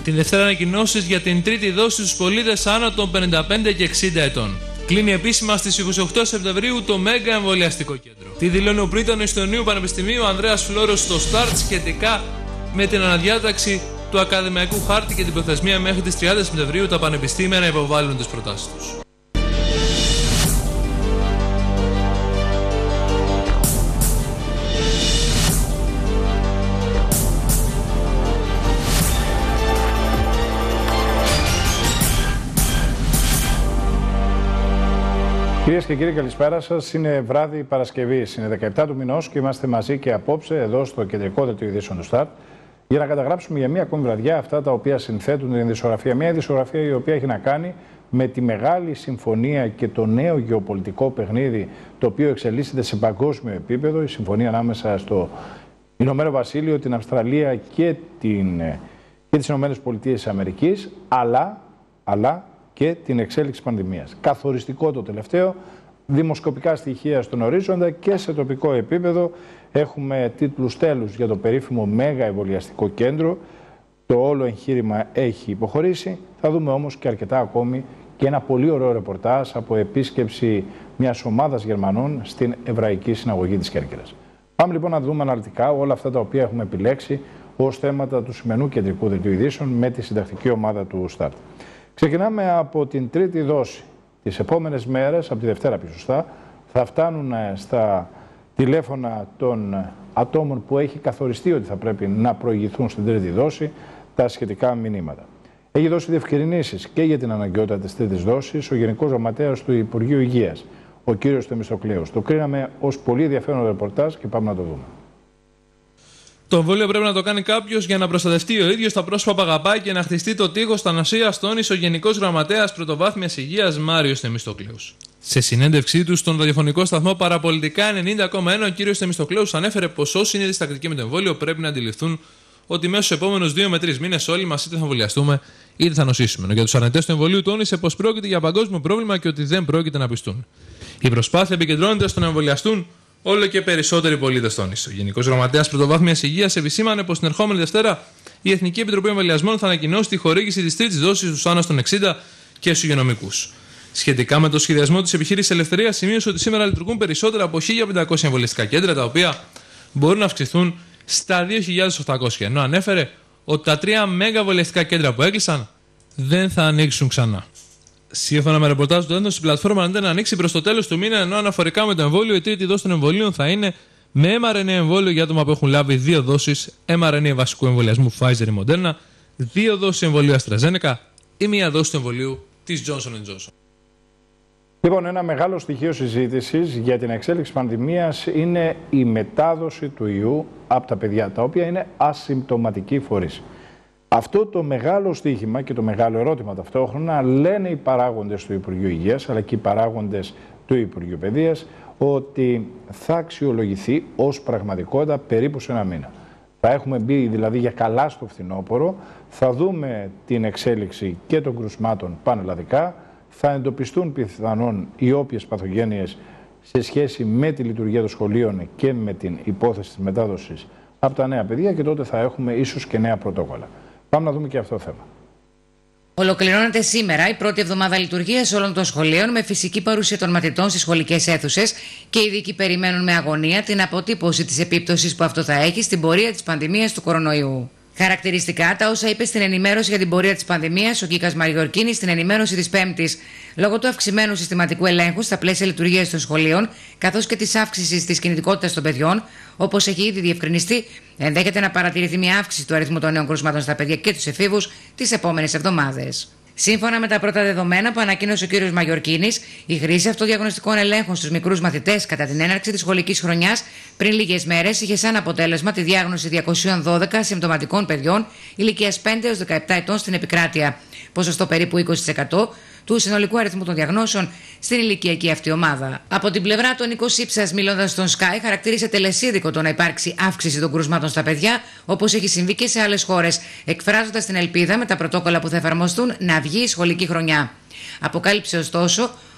Την Δευτέρα ανακοινώσεις για την τρίτη δόση στους πολίτες άνω των 55 και 60 ετών. Κλείνει επίσημα στις 28 Σεπτεμβρίου το Μέγα Εμβολιαστικό Κέντρο. Τι δηλώνει ο πρίτανος Ιστονίου Πανεπιστημίου Ανδρέας Φλόρος στο ΣΤΑΡΤ σχετικά με την αναδιάταξη του ακαδημαϊκού χάρτη και την προθεσμία μέχρι τις 30 Σεπτεμβρίου τα πανεπιστήμια να υποβάλουν τις προτάσεις τους. Κυρίες και κύριοι, καλησπέρα σας. Είναι βράδυ Παρασκευής, είναι 17 του μηνός και είμαστε μαζί και απόψε εδώ στο κεντρικό δελτίο ειδήσεων του ΣΤΑΡΤ για να καταγράψουμε για μία ακόμη βραδιά αυτά τα οποία συνθέτουν την ειδησιογραφία. Μια ειδησιογραφία η οποία έχει να κάνει με τη μεγάλη συμφωνία και το νέο γεωπολιτικό παιχνίδι το οποίο εξελίσσεται σε παγκόσμιο επίπεδο. Η συμφωνία ανάμεσα στο Ηνωμένο Βασίλειο, την Αυστραλία και τις Ηνωμένες Πολιτείες της Αμερικής, αλλά και την εξέλιξη πανδημίας. Καθοριστικό το τελευταίο, δημοσκοπικά στοιχεία στον ορίζοντα και σε τοπικό επίπεδο έχουμε τίτλους τέλους για το περίφημο Μέγα Εμβολιαστικό Κέντρο. Το όλο εγχείρημα έχει υποχωρήσει. Θα δούμε όμως και αρκετά ακόμη και ένα πολύ ωραίο ρεπορτάζ από επίσκεψη μιας ομάδας Γερμανών στην Εβραϊκή Συναγωγή της Κέρκυρας. Πάμε λοιπόν να δούμε αναλυτικά όλα αυτά τα οποία έχουμε επιλέξει ως θέματα του σημερινού κεντρικού δελτίου ειδήσεων με τη συντακτική ομάδα του ΣΤΑΡΤ. Ξεκινάμε από την τρίτη δόση. Τις επόμενες μέρες, από τη Δευτέρα πιο σωστά, θα φτάνουν στα τηλέφωνα των ατόμων που έχει καθοριστεί ότι θα πρέπει να προηγηθούν στην τρίτη δόση τα σχετικά μηνύματα. Έχει δώσει διευκρινήσεις και για την αναγκαιότητα της τρίτης δόσης ο Γενικός Γραμματέας του Υπουργείου Υγείας, ο κύριος Θεμιστοκλέους. Το κρίναμε ως πολύ ενδιαφέρον ρεπορτάζ και πάμε να το δούμε. Το εμβόλιο πρέπει να το κάνει κάποιος για να προστατευτεί ο ίδιος τα πρόσωπα που αγαπάει και να χτιστεί το τείχος θανασίας, τόνισε ο Γενικός Γραμματέας Πρωτοβάθμιας Υγείας Μάριος Θεμιστοκλέους. Σε συνέντευξή του στον ραδιοφωνικό σταθμό Παραπολιτικά 90,1, ο κύριος Θεμιστοκλέους ανέφερε πως όσοι είναι διστακτικοί με το εμβόλιο πρέπει να αντιληφθούν ότι μέσα στους επόμενους 2 με 3 μήνες όλοι μας είτε θα εμβολιαστούμε είτε θα νοσήσουμε. Για τους αρνητές του εμβολίου τόνισε πως πρόκειται για παγκόσμιο πρόβλημα και ότι δεν πρόκειται να πιστούν. Η προσπάθεια επικεντρώνεται στο να εμβολιαστούν όλο και περισσότεροι πολίτες, τόνισε. Ο Γενικός Γραμματέας Πρωτοβάθμιας Υγείας επισήμανε πως την ερχόμενη Δευτέρα η Εθνική Επιτροπή Εμβολιασμών θα ανακοινώσει τη χορήγηση της τρίτης δόσης στους άνω των 60 και στους υγειονομικούς. Σχετικά με το σχεδιασμό της επιχείρησης Ελευθερίας, σημείωσε ότι σήμερα λειτουργούν περισσότερα από 1.500 εμβολιαστικά κέντρα, τα οποία μπορούν να αυξηθούν στα 2.800. Ενώ ανέφερε ότι τα 3 μέγα εμβολιαστικά κέντρα που έκλεισαν δεν θα ανοίξουν ξανά. Σύμφωνα με ρεπορτάζ του έντονο, η πλατφόρμα αναμένεται να ανοίξει προς το τέλος του μήνα, ενώ αναφορικά με το εμβόλιο, η τρίτη δόση των εμβολίων θα είναι με mRNA εμβόλιο για άτομα που έχουν λάβει 2 δόσεις mRNA βασικού εμβολιασμού Pfizer ή Moderna, 2 δόσεις εμβολίου AstraZeneca ή 1 δόση του εμβολίου της Johnson & Johnson. Λοιπόν, ένα μεγάλο στοιχείο συζήτησης για την εξέλιξη πανδημίας είναι η μετάδοση του ιού από τα παιδιά, τα οποία είναι ασυμπτωματικοί φορείς. Αυτό το μεγάλο στοίχημα και το μεγάλο ερώτημα ταυτόχρονα λένε οι παράγοντες του Υπουργείου Υγείας αλλά και οι παράγοντες του Υπουργείου Παιδείας ότι θα αξιολογηθεί ως πραγματικότητα περίπου σε 1 μήνα. Θα έχουμε μπει δηλαδή για καλά στο φθινόπωρο, θα δούμε την εξέλιξη και των κρουσμάτων πανελλαδικά, θα εντοπιστούν πιθανόν οι όποιες παθογένειες σε σχέση με τη λειτουργία των σχολείων και με την υπόθεση της μετάδοσης από τα νέα παιδιά και τότε θα έχουμε ίσως και νέα πρωτόκολλα. Πάμε να δούμε και αυτό το θέμα. Ολοκληρώνεται σήμερα η πρώτη εβδομάδα λειτουργίας όλων των σχολείων με φυσική παρουσία των μαθητών στις σχολικές αίθουσες και οι ειδικοί περιμένουν με αγωνία την αποτύπωση της επίπτωσης που αυτό θα έχει στην πορεία της πανδημίας του κορονοϊού. Χαρακτηριστικά τα όσα είπε στην ενημέρωση για την πορεία της πανδημίας ο Κίκας Μαριορκίνης στην ενημέρωση της Πέμπτης. Λόγω του αυξημένου συστηματικού ελέγχου στα πλαίσια λειτουργίας των σχολείων, καθώς και της αύξησης της κινητικότητας των παιδιών, όπως έχει ήδη διευκρινιστεί, ενδέχεται να παρατηρηθεί μια αύξηση του αριθμού των νέων κρούσματων στα παιδιά και τους εφήβους τις επόμενες εβδομάδες. Σύμφωνα με τα πρώτα δεδομένα που ανακοίνωσε ο κ. Μαγιορκίνης, η χρήση αυτοδιαγνωστικών ελέγχων στους μικρούς μαθητές κατά την έναρξη της σχολικής χρονιάς πριν λίγες μέρες είχε σαν αποτέλεσμα τη διάγνωση 212 συμπτωματικών παιδιών ηλικίας 5 έως 17 ετών στην επικράτεια, ποσοστό περίπου 20% του συνολικού αριθμού των διαγνώσεων στην ηλικιακή αυτή ομάδα. Από την πλευρά του, ο Νίκος Σύψας, μιλώντας στον Sky, χαρακτήρισε τελεσίδικο το να υπάρξει αύξηση των κρουσμάτων στα παιδιά, όπως έχει συμβεί και σε άλλες χώρες, εκφράζοντας την ελπίδα με τα πρωτόκολλα που θα εφαρμοστούν να βγει η σχολική χρονιά. Αποκάλυψε ωστόσο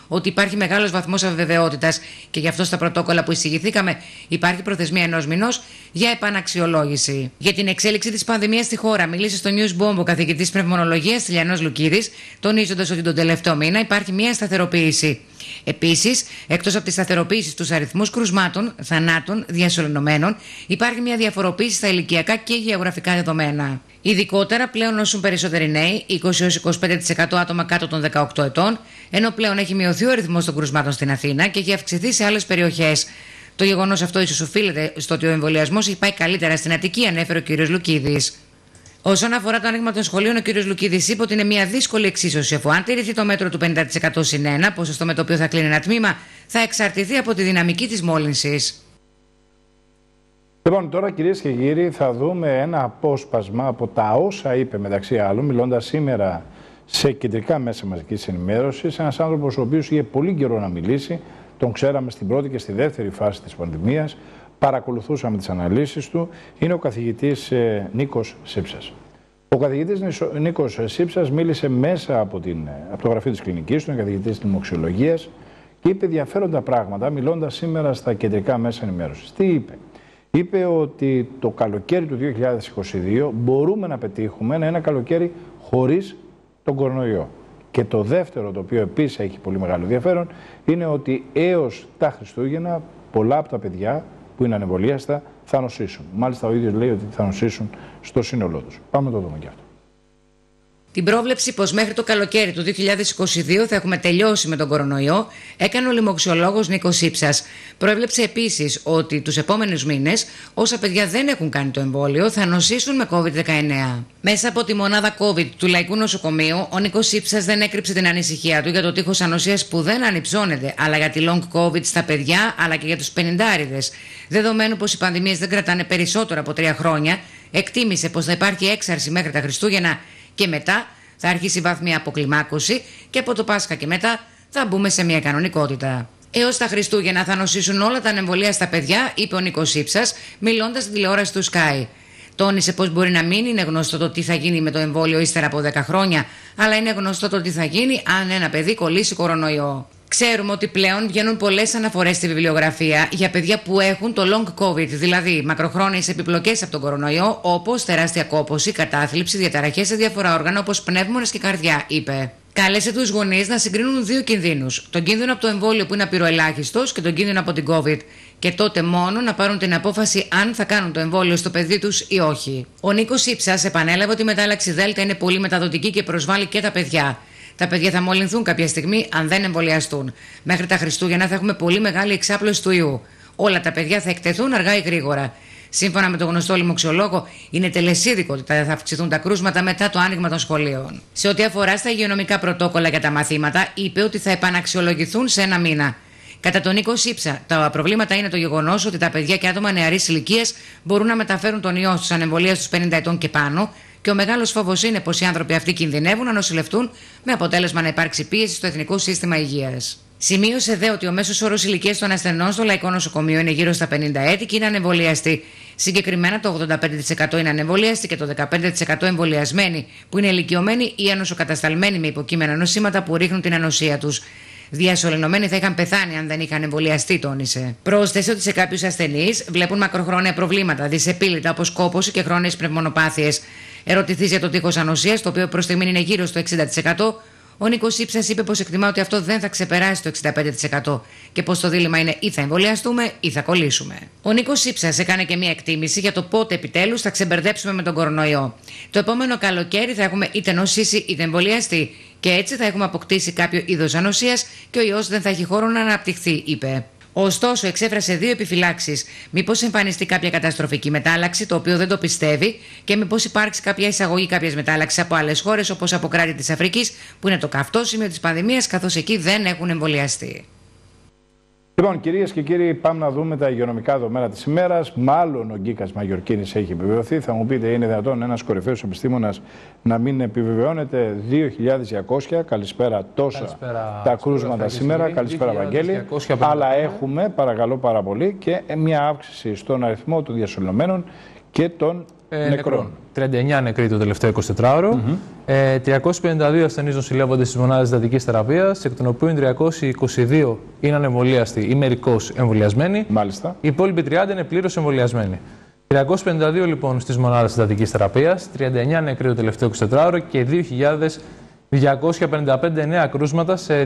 ότι υπάρχει μεγάλος βαθμός αβεβαιότητας και γι' αυτό στα πρωτόκολλα που εισηγηθήκαμε υπάρχει προθεσμία 1 μηνός για επαναξιολόγηση. Για την εξέλιξη της πανδημίας στη χώρα μίλησε στο News Bomb ο καθηγητής πνευμονολογίας Τηλιανός Λουκίδης, τονίζοντας ότι τον τελευταίο μήνα υπάρχει μια σταθεροποίηση. Επίσης, εκτός από τη σταθεροποίηση στους αριθμούς κρουσμάτων, θανάτων, διασωληνωμένων, υπάρχει μια διαφοροποίηση στα ηλικιακά και γεωγραφικά δεδομένα. Ειδικότερα, πλέον νοσούν περισσότεροι νέοι, 20-25% άτομα κάτω των 18 ετών, ενώ πλέον έχει μειωθεί ο αριθμός των κρουσμάτων στην Αθήνα και έχει αυξηθεί σε άλλες περιοχές. Το γεγονός αυτό ίσως οφείλεται στο ότι ο εμβολιασμός έχει πάει καλύτερα στην Αττική, ανέφερε ο κ. Λουκίδης. Όσον αφορά το άνοιγμα των σχολείων, ο κ. Λουκίδης είπε ότι είναι μια δύσκολη εξίσωση, αφού αν τηρηθεί το μέτρο του 50% συν 1, ποσοστό με το οποίο θα κλείνει ένα τμήμα, θα εξαρτηθεί από τη δυναμική της μόλυνσης. Λοιπόν, τώρα κυρίες και κύριοι, θα δούμε ένα απόσπασμα από τα όσα είπε μεταξύ άλλων, μιλώντας σήμερα σε κεντρικά μέσα μαζικής ενημέρωσης, ένας άνθρωπος ο οποίος είχε πολύ καιρό να μιλήσει, τον ξέραμε στην πρώτη και στη δεύτερη φάση της πανδημίας, παρακολουθούσαμε τις αναλύσεις του, είναι ο καθηγητής Νίκος Σύψας. Ο καθηγητής Νίκος Σύψας μίλησε μέσα από το γραφείο της κλινικής του, είναι καθηγητής λοιμοξιολογίας και είπε ενδιαφέροντα πράγματα, μιλώντας σήμερα στα κεντρικά μέσα ενημέρωσης. Τι είπε? Είπε ότι το καλοκαίρι του 2022 μπορούμε να πετύχουμε ένα καλοκαίρι χωρίς τον κορονοϊό. Και το δεύτερο, το οποίο επίσης έχει πολύ μεγάλο ενδιαφέρον, είναι ότι έως τα Χριστούγεννα πολλά από τα παιδιά που είναι ανεμβολίαστα θα νοσήσουν. Μάλιστα ο ίδιος λέει ότι θα νοσήσουν στο σύνολό τους. Πάμε να το δούμε και αυτό. Την πρόβλεψη πως μέχρι το καλοκαίρι του 2022 θα έχουμε τελειώσει με τον κορονοϊό έκανε ο λοιμοξιολόγος Νίκος Σύψας. Προέβλεψε επίσης ότι τους επόμενους μήνες όσα παιδιά δεν έχουν κάνει το εμβόλιο θα νοσήσουν με COVID-19. Μέσα από τη μονάδα COVID του Λαϊκού Νοσοκομείου, ο Νίκος Σύψας δεν έκρυψε την ανησυχία του για το τείχος ανοσίας που δεν ανυψώνεται, αλλά για τη long COVID στα παιδιά αλλά και για τους 50άριδες. Δεδομένου πως οι πανδημίες δεν κρατάνε περισσότερο από 3 χρόνια, εκτίμησε πως θα υπάρχει έξαρση μέχρι τα Χριστούγεννα. Και μετά θα αρχίσει η βαθμία αποκλιμάκωση και από το Πάσχα και μετά θα μπούμε σε μια κανονικότητα. Έως τα Χριστούγεννα θα νοσήσουν όλα τα ανεμβολία στα παιδιά, είπε ο Νίκος Σύψας, μιλώντας στην τηλεόραση του Sky. Τόνισε πως μπορεί να μην είναι γνωστό το τι θα γίνει με το εμβόλιο ύστερα από 10 χρόνια, αλλά είναι γνωστό το τι θα γίνει αν ένα παιδί κολλήσει κορονοϊό. Ξέρουμε ότι πλέον βγαίνουν πολλές αναφορές στη βιβλιογραφία για παιδιά που έχουν το long COVID, δηλαδή μακροχρόνιες επιπλοκές από τον κορονοϊό, όπως τεράστια κόπωση, κατάθλιψη, διαταραχές σε διάφορα όργανα όπως πνεύμονες και καρδιά, είπε. Κάλεσε τους γονείς να συγκρίνουν 2 κινδύνους. Τον κίνδυνο από το εμβόλιο που είναι απειροελάχιστος και τον κίνδυνο από την COVID. Και τότε μόνο να πάρουν την απόφαση αν θα κάνουν το εμβόλιο στο παιδί τους ή όχι. Ο Νίκος Σύψας επανέλαβε ότι η μετάλλαξη Δέλτα είναι πολύ μεταδοτική και προσβάλλει και τα παιδιά. Τα παιδιά θα μολυνθούν κάποια στιγμή αν δεν εμβολιαστούν. Μέχρι τα Χριστούγεννα θα έχουμε πολύ μεγάλη εξάπλωση του ιού. Όλα τα παιδιά θα εκτεθούν αργά ή γρήγορα. Σύμφωνα με τον γνωστό λοιμοξιολόγο, είναι τελεσίδικο ότι θα αυξηθούν τα κρούσματα μετά το άνοιγμα των σχολείων. Σε ό,τι αφορά στα υγειονομικά πρωτόκολλα για τα μαθήματα, είπε ότι θα επαναξιολογηθούν σε 1 μήνα. Κατά τον Νίκο Σύψα, τα προβλήματα είναι το γεγονός ότι τα παιδιά και άτομα νεαρής ηλικίας μπορούν να μεταφέρουν τον ιό στους ανεμβολία στους 50 ετών και πάνω. Και ο μεγάλος φόβος είναι πως οι άνθρωποι αυτοί κινδυνεύουν να νοσηλευτούν με αποτέλεσμα να υπάρξει πίεση στο Εθνικό Σύστημα Υγείας. Σημείωσε δε ότι ο μέσος όρος ηλικίας των ασθενών στο Λαϊκό Νοσοκομείο είναι γύρω στα 50 έτη και είναι ανεμβολιαστοί. Συγκεκριμένα το 85% είναι ανεμβολιαστοί και το 15% εμβολιασμένοι, που είναι ηλικιωμένοι ή ανοσοκατασταλμένοι με υποκείμενα νοσήματα που ρίχνουν την ανοσία τους. Διασωληνωμένοι θα είχαν πεθάνει αν δεν είχαν εμβολιαστεί, τόνισε. Πρόσθεσε ότι σε κάποιους ασθενείς βλέπουν μακροχρόνια προβλήματα, δυσεπίλητα όπως κόπωση και χρόνιες πνευμονοπάθειες. Ερωτηθείς για το τείχος ανοσίας, το οποίο προς στιγμή είναι γύρω στο 60%, ο Νίκος Σύψας είπε πως εκτιμά ότι αυτό δεν θα ξεπεράσει το 65% και πως το δίλημμα είναι ή θα εμβολιαστούμε ή θα κολλήσουμε. Ο Νίκος Σύψας έκανε και μια εκτίμηση για το πότε επιτέλους θα ξεμπερδέψουμε με τον κορονοϊό. Το επόμενο καλοκαίρι θα έχουμε είτε νοσήσει είτε εμβολιαστεί και έτσι θα έχουμε αποκτήσει κάποιο είδος ανοσίας και ο ιός δεν θα έχει χώρο να αναπτυχθεί, είπε. Ωστόσο, εξέφρασε 2 επιφυλάξεις. Μήπως εμφανιστεί κάποια καταστροφική μετάλλαξη, το οποίο δεν το πιστεύει, και μήπως υπάρξει κάποια εισαγωγή κάποιας μετάλλαξης από άλλες χώρες, όπως από κράτη της Αφρικής, που είναι το καυτό σημείο της πανδημίας, καθώς εκεί δεν έχουν εμβολιαστεί. Λοιπόν, κυρίες και κύριοι, πάμε να δούμε τα υγειονομικά δεδομένα της ημέρας. Μάλλον ο Γκίκας Μαγιορκίνης έχει επιβεβαιωθεί. Θα μου πείτε, είναι δυνατόν ένας κορυφαίος επιστήμονας να μην επιβεβαιώνεται? 2.200. Καλησπέρα, τόσα τα κρούσματα σήμερα. Καλησπέρα, Βαγγέλη. Αλλά έχουμε, παρακαλώ πάρα πολύ, και μια αύξηση στον αριθμό των διασωληνωμένων και των νεκρών. 39 νεκροί το τελευταίο 24ωρο. 352 ασθενείς νοσηλεύονται στις μονάδες εντατικής θεραπείας, εκ των οποίων 322 είναι ανεμβολίαστοι ή μερικώς εμβολιασμένοι. Μάλιστα. Οι υπόλοιποι 30 είναι πλήρως εμβολιασμένοι. 352 λοιπόν στις μονάδες εντατικής θεραπείας, 39 νεκροί το τελευταίο 24ωρο και 2.255 νέα κρούσματα σε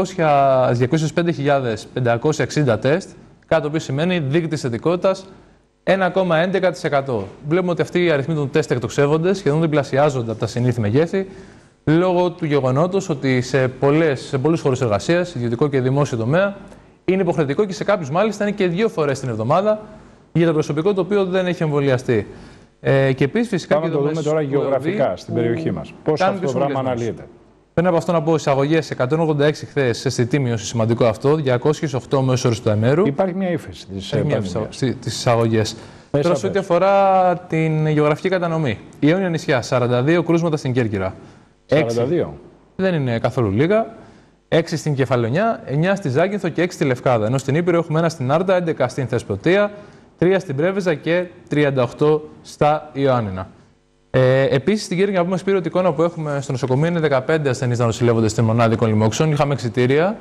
205.560 τεστ, κάτι το οποίο σημαίνει δείκτης θετικότητας 1,11%. Βλέπουμε ότι αυτοί οι αριθμοί των τεστ εκτοξεύονται, σχεδόν διπλασιάζονται από τα συνήθη μεγέθη, λόγω του γεγονότος ότι σε πολλούς χώρους εργασίας, ιδιωτικό και δημόσιο τομέα, είναι υποχρεωτικό και σε κάποιους μάλιστα είναι και 2 φορές την εβδομάδα για το προσωπικό το οποίο δεν έχει εμβολιαστεί. Και επίσης φυσικά. Πάμε να το δούμε τώρα γεωγραφικά στην περιοχή μας. Πώς αυτό το πράγμα αναλύεται. Πριν από αυτό να πω εισαγωγές, 186 χθες σε αισθητή μείωση, σημαντικό αυτό, 208 μέσος όρος του ημέρου. Υπάρχει μια ύφεση στις εισαγωγές. Τώρα σε ό,τι αφορά την γεωγραφική κατανομή. Ιόνια νησιά, 42 κρούσματα στην Κέρκυρα. 42. Δεν είναι καθόλου λίγα. 6 στην Κεφαλαιονιά, 9 στη Ζάκυνθο και 6 στη Λευκάδα. Ενώ στην Ήπειρο έχουμε 1 στην Άρτα, 11 στην Θεσπρωτεία, 3 στην Πρέβεζα και 38 στα Ιωάννηνα. Επίσης, στην Κέρκυρα, να πούμε Σπύρο, ότι η εικόνα που έχουμε στο νοσοκομείο είναι 15 ασθενείς να νοσηλεύονται στην μονάδα ειδικών λοιμόξεων. Είχαμε εξιτήρια.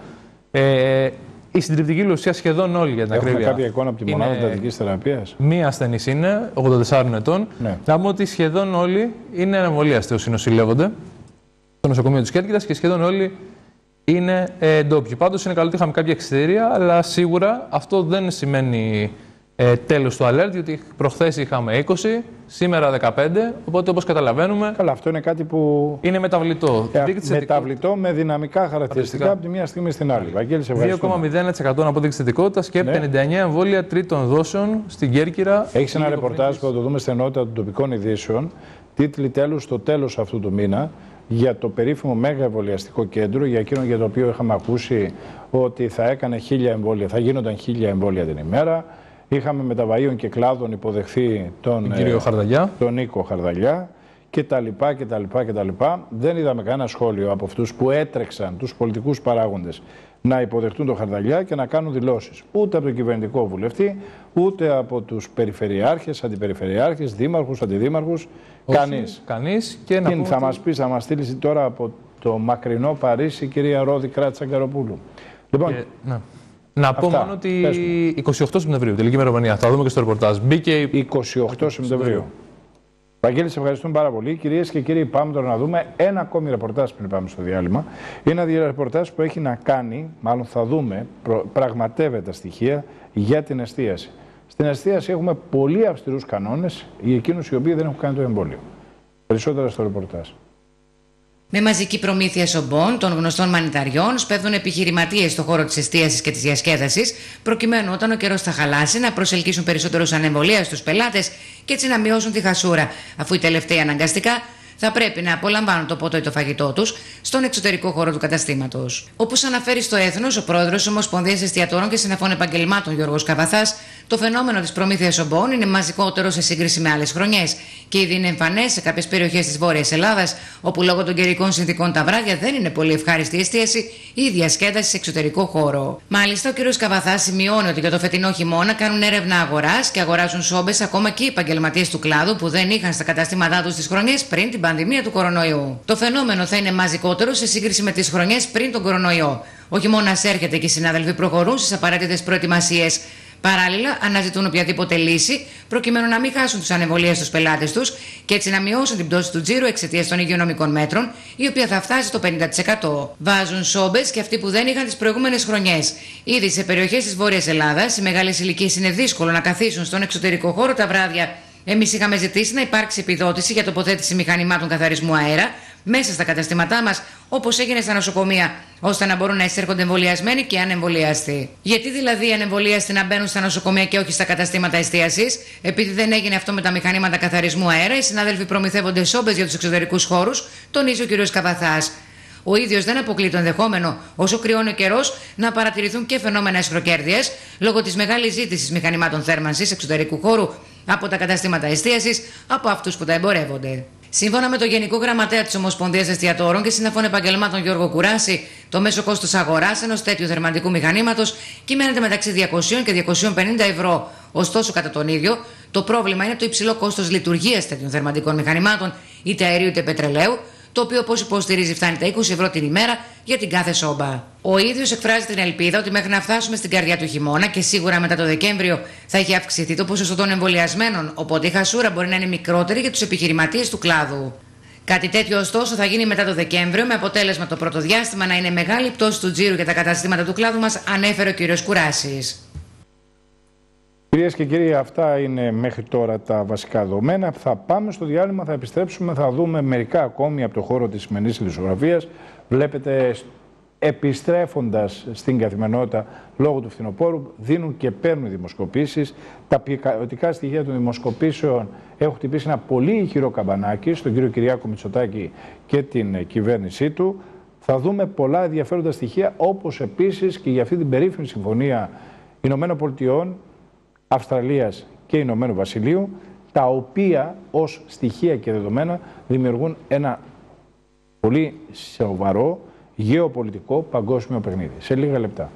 Η συντριπτική λουσία σχεδόν όλοι για την ακρίβεια. Έχουμε κάποια εικόνα από τη μονάδα εντατικής θεραπείας. Μία ασθενής είναι, 84 ετών. Ναι. Να πούμε ότι σχεδόν όλοι είναι ανεμβολίαστοι όσοι νοσηλεύονται στο νοσοκομείο της Κέρκυρας και σχεδόν όλοι είναι ντόπιοι. Πάντως είναι καλό ότι είχαμε κάποια εξιτήρια, αλλά σίγουρα αυτό δεν σημαίνει τέλος του alert, διότι προχθές είχαμε 20, σήμερα 15, οπότε όπως καταλαβαίνουμε. Καλά, αυτό είναι κάτι που. Είναι μεταβλητό. Μεταβλητό με δυναμικά χαρακτηριστικά από τη μία στιγμή στην άλλη. 2,01% απόδειξη θετικότητας και 59 εμβόλια τρίτων δόσεων στην Κέρκυρα. Έχει ένα ρεπορτάζ που θα το δούμε στην ενότητα των τοπικών ειδήσεων. Τίτλοι τέλους στο τέλος αυτού του μήνα για το περίφημο Μέγα Εμβολιαστικό Κέντρο, για εκείνο για το οποίο είχαμε ακούσει ότι θα έκανε 1000 εμβόλια, θα γίνονταν 1000 εμβόλια την ημέρα. Είχαμε μεταβαΐων και κλάδων υποδεχθεί τον Νίκο Χαρδαλιά κτλ. Δεν είδαμε κανένα σχόλιο από αυτούς που έτρεξαν τους πολιτικούς παράγοντες να υποδεχτούν τον Χαρδαλιά και να κάνουν δηλώσεις. Ούτε από τον κυβερνητικό βουλευτή, ούτε από τους περιφερειάρχες, αντιπεριφερειάρχες, δήμαρχους, αντιδήμαρχους. Κανείς. Και θα μας πει, θα μας στείλει τώρα από το μακρινό Παρίσι η κυρία Ρόδη Κράτσα-Γκαροπούλου. Λοιπόν, να πω μόνο ότι 28 Σεπτεμβρίου, τελική ημερομηνία, θα δούμε και στο ρεπορτάζ. Μπήκε 28 Σεπτεμβρίου. Βαγγέλη, σε ευχαριστούμε πάρα πολύ. Κυρίες και κύριοι, πάμε τώρα να δούμε ένα ακόμη ρεπορτάζ πριν πάμε στο διάλειμμα. Είναι ένα ρεπορτάζ που έχει να κάνει, μάλλον θα δούμε, πραγματεύεται τα στοιχεία για την εστίαση. Στην εστίαση έχουμε πολύ αυστηρούς κανόνες για εκείνους οι οποίοι δεν έχουν κάνει το εμβόλιο. Περισσότερα στο ρεπορτάζ. Με μαζική προμήθεια σομπών των γνωστών μανιταριών σπέβδουν επιχειρηματίες στον χώρο της εστίασης και της διασκέδασης, προκειμένου όταν ο καιρός θα χαλάσει να προσελκύσουν περισσότερους ανεμβολίαστους πελάτες και έτσι να μειώσουν τη χασούρα, αφού οι τελευταίοι αναγκαστικά θα πρέπει να απολαμβάνουν το ποτό ή το φαγητό τους στον εξωτερικό χώρο του καταστήματος. Όπως αναφέρει στο Έθνος ο πρόεδρος της Ομοσπονδίας Εστιατόρων και Συναφών Επαγγελμάτων Γιώργος Καβαθάς, το φαινόμενο της προμήθειας σομπών είναι μαζικότερο σε σύγκριση με άλλες χρονιές και ήδη είναι εμφανές σε κάποιες περιοχές της Βόρειας Ελλάδας, όπου λόγω των καιρικών συνθηκών τα βράδια δεν είναι πολύ ευχάριστη η εστίαση ή η διασκέδαση σε εξωτερικό χώρο. Μάλιστα, ο κ. Καβαθάς σημειώνει ότι για το φετινό χειμώνα κάνουν έρευνα αγοράς και αγοράζουν σόμπες ακόμα και οι επαγγελματίες του κλάδου που δεν είχαν στα καταστήματά τους τις χρονιές πριν την πανδημία του κορονοϊού. Το φαινόμενο θα είναι μαζικότερο σε σύγκριση με τις χρονιές πριν τον κορονοϊό. Ο χειμώνας έρχεται και οι συνάδελφοι προχωρούν στις απαραίτητες προετοιμασίες. Παράλληλα, αναζητούν οποιαδήποτε λύση προκειμένου να μην χάσουν τους ανεμβολίες στους πελάτες τους και έτσι να μειώσουν την πτώση του τζίρου εξαιτίας των υγειονομικών μέτρων, η οποία θα φτάσει στο 50%. Βάζουν σόμπες και αυτοί που δεν είχαν τις προηγούμενες χρονιές. Ήδη σε περιοχές της Βόρειας Ελλάδας, οι μεγάλες ηλικίες είναι δύσκολο να καθίσουν στον εξωτερικό χώρο τα βράδια. Εμείς είχαμε ζητήσει να υπάρξει επιδότηση για τοποθέτηση μηχανημάτων καθαρισμού αέρα μέσα στα καταστήματά μας, όπως έγινε στα νοσοκομεία, ώστε να μπορούν να εισέρχονται εμβολιασμένοι και ανεμβολιαστοί. Γιατί δηλαδή οι ανεμβολιαστοί να μπαίνουν στα νοσοκομεία και όχι στα καταστήματα εστίασης? Επειδή δεν έγινε αυτό με τα μηχανήματα καθαρισμού αέρα, οι συνάδελφοι προμηθεύονται σόμπες για τους εξωτερικούς χώρους, τονίζει ο κ. Καβαθάς. Ο ίδιος δεν αποκλεί το ενδεχόμενο, όσο κρυώνει ο καιρός, να παρατηρηθούν και φαινόμενα αισχροκέρδειας λόγω της μεγάλης ζήτησης μηχανημάτων θέρμανσης εξωτερικού χώρου από τα καταστήματα εστίασης από αυτούς που τα εμπορεύονται. Σύμφωνα με τον Γενικό Γραμματέα της Ομοσπονδίας Εστιατόρων και Συναφών Επαγγελμάτων Γιώργο Κουράση, το μέσο κόστος αγοράς ενός τέτοιου θερμαντικού μηχανήματος κυμαίνεται μεταξύ 200 και 250 ευρώ. Ωστόσο, κατά τον ίδιο, το πρόβλημα είναι το υψηλό κόστος λειτουργίας τέτοιων θερμαντικών μηχανημάτων, είτε αερίου είτε πετρελαίου, το οποίο, όπως υποστηρίζει, φτάνει τα 20 ευρώ την ημέρα για την κάθε σόμπα. Ο ίδιος εκφράζει την ελπίδα ότι μέχρι να φτάσουμε στην καρδιά του χειμώνα και σίγουρα μετά το Δεκέμβριο θα έχει αυξηθεί το ποσοστό των εμβολιασμένων, οπότε η χασούρα μπορεί να είναι μικρότερη για τους επιχειρηματίες του κλάδου. Κάτι τέτοιο, ωστόσο, θα γίνει μετά το Δεκέμβριο, με αποτέλεσμα το πρώτο διάστημα να είναι μεγάλη πτώση του τζίρου για τα καταστήματα του κλάδου μας, ανέφερε ο κ. Κουράσης. Κυρίες και κύριοι, αυτά είναι μέχρι τώρα τα βασικά δεδομένα. Θα πάμε στο διάλειμμα, θα επιστρέψουμε, θα δούμε μερικά ακόμη από το χώρο της σημερινής ειδησιογραφίας. Βλέπετε, επιστρέφοντας στην καθημερινότητα λόγω του φθινοπόρου, δίνουν και παίρνουν δημοσκοπήσεις. Τα ποιοτικά στοιχεία των δημοσκοπήσεων έχουν χτυπήσει ένα πολύ ηχηρό καμπανάκι στον κύριο Κυριάκο Μητσοτάκη και την κυβέρνησή του. Θα δούμε πολλά ενδιαφέροντα στοιχεία, όπως επίσης και για αυτή την περίφημη συμφωνία Ηνωμένων Πολιτειών, Αυστραλίας και Ηνωμένου Βασιλείου, τα οποία ως στοιχεία και δεδομένα δημιουργούν ένα πολύ σοβαρό γεωπολιτικό παγκόσμιο παιχνίδι. Σε λίγα λεπτά.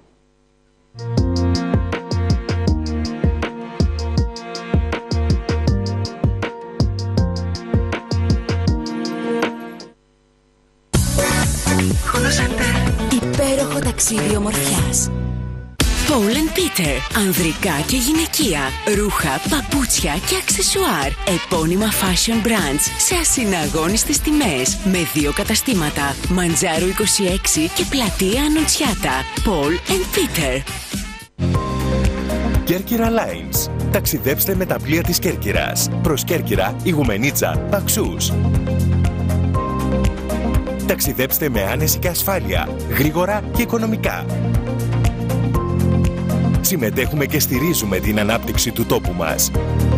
Υπέροχο ταξίδι ομορφιάς. Paul & Peter. Ανδρικά και γυναικεία. Ρούχα, παπούτσια και αξεσουάρ. Επώνυμα fashion brands σε ασυναγώνιστες τιμές. Με 2 καταστήματα. Μαντζάρου 26 και πλατεία Αννοτσιάτα. Paul & Peter. Κέρκυρα Lines. Ταξιδέψτε με τα πλοία της Κέρκυρας. Προς Κέρκυρα, Ιγουμενίτσα, Παξούς. Ταξιδέψτε με άνεση και ασφάλεια, γρήγορα και οικονομικά. Συμμετέχουμε και στηρίζουμε την ανάπτυξη του τόπου μας.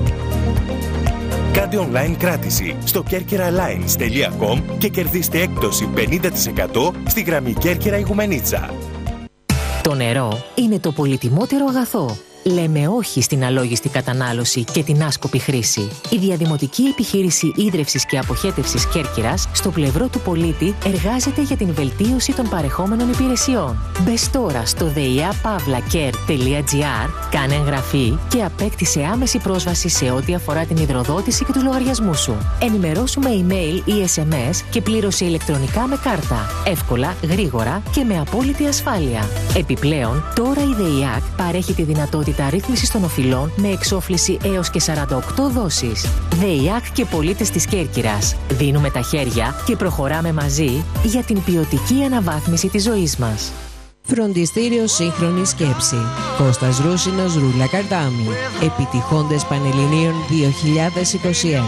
Κάντε online κράτηση στο kerkiralines.com και κερδίστε έκπτωση 50% στη γραμμή Κέρκυρα Ιγουμενίτσα. Το νερό είναι το πολυτιμότερο αγαθό. Λέμε όχι στην αλόγιστη κατανάλωση και την άσκοπη χρήση. Η διαδημοτική επιχείρηση ίδρευσης και αποχέτευσης Κέρκυρας στο πλευρό του πολίτη εργάζεται για την βελτίωση των παρεχόμενων υπηρεσιών. Μπες τώρα στο deia.pavlacare.gr, κάνε εγγραφή και απέκτησε άμεση πρόσβαση σε ό,τι αφορά την υδροδότηση και τους λογαριασμούς σου. Ενημερώσου με email ή SMS και πλήρωσε ηλεκτρονικά με κάρτα. Εύκολα, γρήγορα και με απόλυτη ασφάλεια. Επιπλέον, τώρα η ΔΕΙΑΚ παρέχει τη δυνατότητα ρύθμιση των οφειλών με εξόφληση έως και 48 δόσεις. ΔΕΙΑΚ και πολίτες της Κέρκυρας. Δίνουμε τα χέρια και προχωράμε μαζί για την ποιοτική αναβάθμιση της ζωής μας. Φροντιστήριο Σύγχρονη Σκέψη. Κώστας Ρούσινος, Ρούλα Καρτάμι. Επιτυχώντες Πανελληνίων 2021.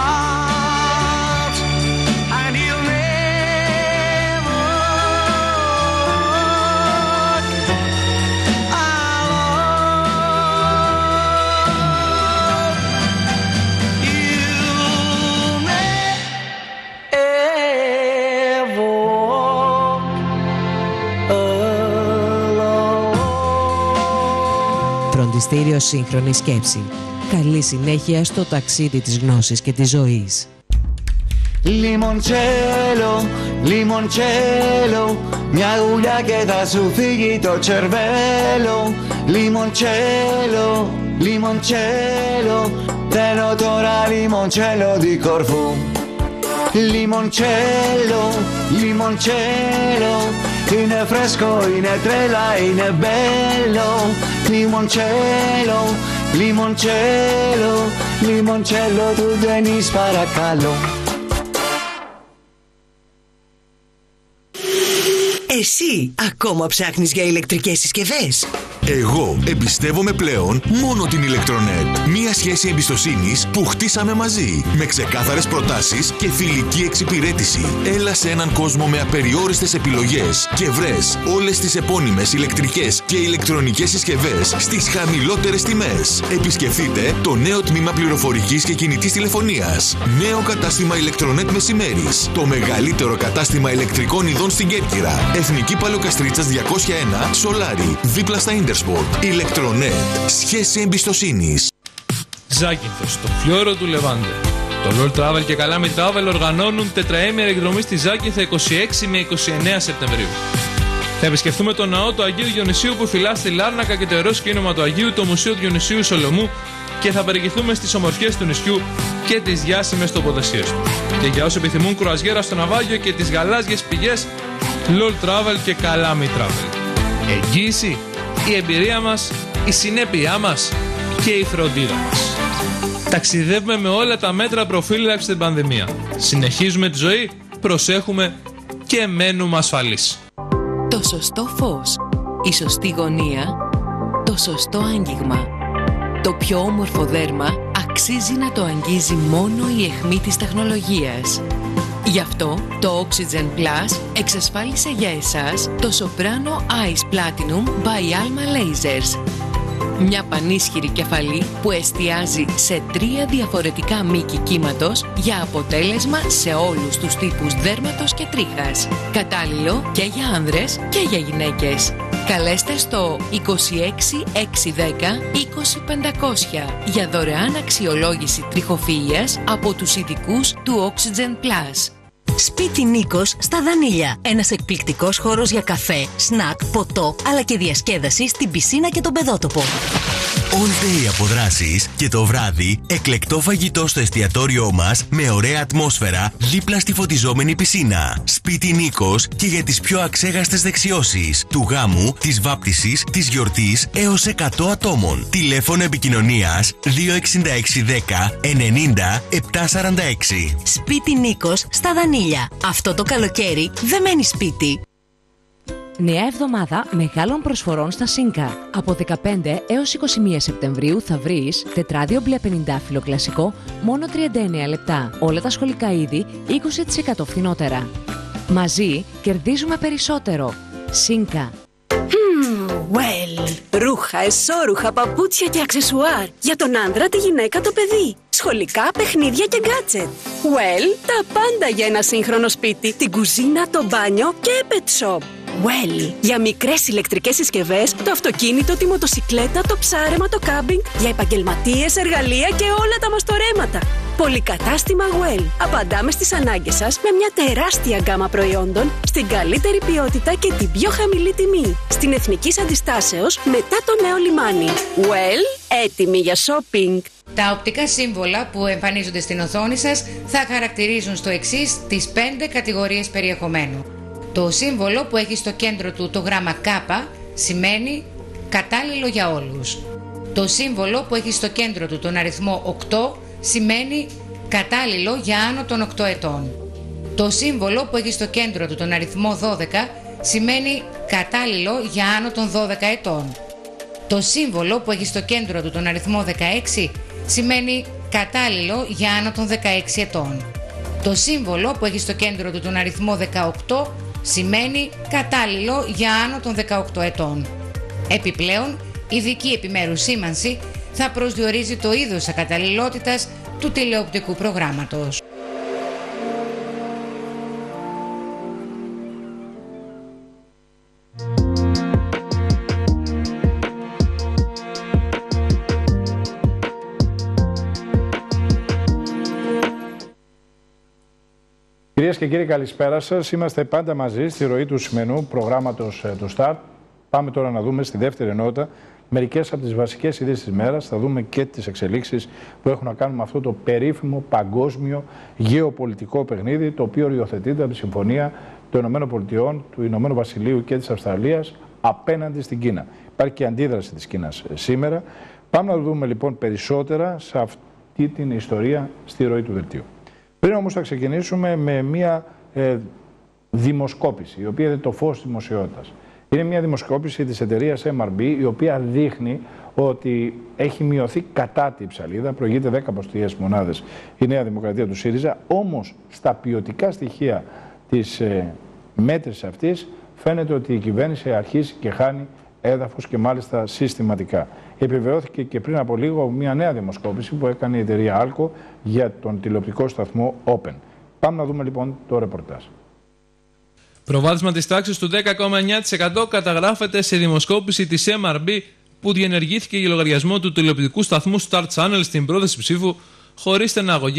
Φροντιστήριο Σύγχρονη Σκέψη. Καλή συνέχεια στο ταξίδι της γνώσης και της ζωής. Limoncello, limoncello, μια γουλιά και θα σου φύγει το cervello. Limoncello, limoncello, θέλω τώρα limoncello di Corfù. Limoncello, limoncello, είναι φρέσκο, είναι τρέλα, είναι bello. Limoncello, limoncello, limoncello του Ντενίς παρακαλώ. Εσύ ακόμα ψάχνεις για ηλεκτρικές συσκευές? Εγώ εμπιστεύομαι πλέον μόνο την Ηλεκτρονέτ. Μία σχέση εμπιστοσύνης που χτίσαμε μαζί. Με ξεκάθαρες προτάσεις και φιλική εξυπηρέτηση. Έλα σε έναν κόσμο με απεριόριστες επιλογές και βρες όλες τις επώνυμες ηλεκτρικές και ηλεκτρονικές συσκευές στις χαμηλότερες τιμές. Επισκεφτείτε το νέο τμήμα πληροφορικής και κινητής τηλεφωνίας. Νέο κατάστημα Ηλεκτρονέτ Μεσημέρης. Το μεγαλύτερο κατάστημα ηλεκτρικών ειδών στην Κέρκυρα. Εθνική Παλαιοκαστρίτσας 201, Σολάρι, δίπλα στα Ίντερ. Ηλεκτρονέτ. Σχέση εμπιστοσύνης. Ζάκυνθος, το φλιόρο του Λεβάντε. Το LOL Travel και Calamity Travel οργανώνουν τετραήμερη εκδρομή στη Ζάκυνθα 26 με 29 Σεπτεμβρίου. Θα επισκεφθούμε το ναό του Αγίου Διονυσίου που φυλά στη Λάρνακα και το ιερό σκήνομα του Αγίου, το Μουσείο Διονυσίου Σολομού και θα περιηγηθούμε στις ομορφιές του νησιού και τις διάσημες τοποθεσίες του. Και για όσοι επιθυμούν κρουαζιέρα στο ναυάγιο και τις γαλάζιες πηγές, LOL Travel και Calamity Travel. Εγγύηση, η εμπειρία μας, η συνέπειά μας και η φροντίδα μας. Ταξιδεύουμε με όλα τα μέτρα προφύλαξης στην πανδημία. Συνεχίζουμε τη ζωή, προσέχουμε και μένουμε ασφαλείς. Το σωστό φως, η σωστή γωνία, το σωστό άγγιγμα. Το πιο όμορφο δέρμα αξίζει να το αγγίζει μόνο η αιχμή της τεχνολογίας. Γι' αυτό το Oxygen Plus εξασφάλισε για εσάς το Soprano Ice Platinum by Alma Lasers. Μια πανίσχυρη κεφαλή που εστιάζει σε 3 διαφορετικά μήκη κύματος για αποτέλεσμα σε όλους τους τύπους δέρματος και τρίχας. Κατάλληλο και για άνδρες και για γυναίκες. Καλέστε στο 26 610 20500 για δωρεάν αξιολόγηση τριχοφυΐας από τους ειδικούς του Oxygen Plus. Σπίτι Νίκος στα Δανίλια. Ένας εκπληκτικός χώρος για καφέ, σνακ, ποτό, αλλά και διασκέδαση στην πισίνα και τον παιδότοπο. All day αποδράσεις και το βράδυ εκλεκτό φαγητό στο εστιατόριό μας με ωραία ατμόσφαιρα δίπλα στη φωτιζόμενη πισίνα. Σπίτι Νίκος και για τις πιο αξέγαστες δεξιώσεις του γάμου, της βάπτισης, της γιορτής έως 100 ατόμων. Τηλέφωνο επικοινωνίας 26610 90 746. Σπίτι Νίκος στα Δανίλια. Αυτό το καλοκαίρι δεν μένει σπίτι. Νέα εβδομάδα μεγάλων προσφορών στα Σίνκα. Από 15 έως 21 Σεπτεμβρίου θα βρεις τετράδιο μπλε 50 κλασικό μόνο 39 λεπτά. Όλα τα σχολικά είδη 20% φθηνότερα. Μαζί κερδίζουμε περισσότερο. Σίνκα. Well. Ρούχα, εσώρουχα, παπούτσια και αξεσουάρ. Για τον άντρα, τη γυναίκα, το παιδί. Σχολικά, παιχνίδια και γκάτσετ. Well, τα πάντα για ένα σύγχρονο σπίτι. Την κουζίνα, το μπάνιο και pet shop. Well, για μικρές ηλεκτρικές συσκευές, το αυτοκίνητο, τη μοτοσικλέτα, το ψάρεμα, το κάμπινγκ, για επαγγελματίες, εργαλεία και όλα τα μαστορέματα. Πολυκατάστημα Well. Απαντάμε στις ανάγκες σας με μια τεράστια γκάμα προϊόντων, στην καλύτερη ποιότητα και την πιο χαμηλή τιμή. Στην Εθνικής Αντιστάσεως, μετά το νέο λιμάνι. Well, έτοιμοι για shopping. Τα οπτικά σύμβολα που εμφανίζονται στην οθόνη σας θα χαρακτηρίζουν στο εξής τις 5 κατηγορίες περιεχομένου. Το σύμβολο που έχει στο κέντρο του το γράμμα K σημαίνει κατάλληλο για όλους. Το σύμβολο που έχει στο κέντρο του τον αριθμό 8 σημαίνει κατάλληλο για άνω των 8 ετών. Το σύμβολο που έχει στο κέντρο του τον αριθμό 12 σημαίνει κατάλληλο για άνω των 12 ετών. Το σύμβολο που έχει στο κέντρο του τον αριθμό 16 σημαίνει κατάλληλο για άνω των 16 ετών. Το σύμβολο που έχει στο κέντρο του τον αριθμό 18 σημαίνει κατάλληλο για άνω των 18 ετών. Επιπλέον, ειδική επιμέρους σήμανση θα προσδιορίζει το είδος ακαταλληλότητας του τηλεοπτικού προγράμματος. Κυρίες και κύριοι, καλησπέρα σας. Είμαστε πάντα μαζί στη ροή του σημερινού προγράμματος του Start. Πάμε τώρα να δούμε στη δεύτερη ενότητα μερικές από τις βασικές ειδήσεις της μέρας. Θα δούμε και τις εξελίξεις που έχουν να κάνουν με αυτό το περίφημο παγκόσμιο γεωπολιτικό παιχνίδι, το οποίο οριοθετείται από τη συμφωνία των ΗΠΑ, του Ηνωμένου Βασιλείου και της Αυστραλίας απέναντι στην Κίνα. Υπάρχει και αντίδραση της Κίνας σήμερα. Πάμε να δούμε λοιπόν περισσότερα σε αυτή την ιστορία στη ροή του δελτίου. Πριν όμως θα ξεκινήσουμε με μια δημοσκόπηση, η οποία είναι το φως δημοσιότητας. Είναι μια δημοσκόπηση της εταιρείας MRB, η οποία δείχνει ότι έχει μειωθεί κατά τη ψαλίδα, προηγείται 10 ποστιαίες μονάδες η Νέα Δημοκρατία του ΣΥΡΙΖΑ, όμως στα ποιοτικά στοιχεία της μέτρησης αυτής φαίνεται ότι η κυβέρνηση αρχίζει και χάνει έδαφος και μάλιστα συστηματικά. Επιβεβαιώθηκε και πριν από λίγο μια νέα δημοσκόπηση που έκανε η εταιρεία Άλκο για τον τηλεοπτικό σταθμό Open. Πάμε να δούμε λοιπόν το ρεπορτάζ. Προβάδισμα της τάξης του 10,9% καταγράφεται σε δημοσκόπηση της MRB που διενεργήθηκε για λογαριασμό του τηλεοπτικού σταθμού Star Channel στην πρόθεση ψήφου χωρίς στεναγωγή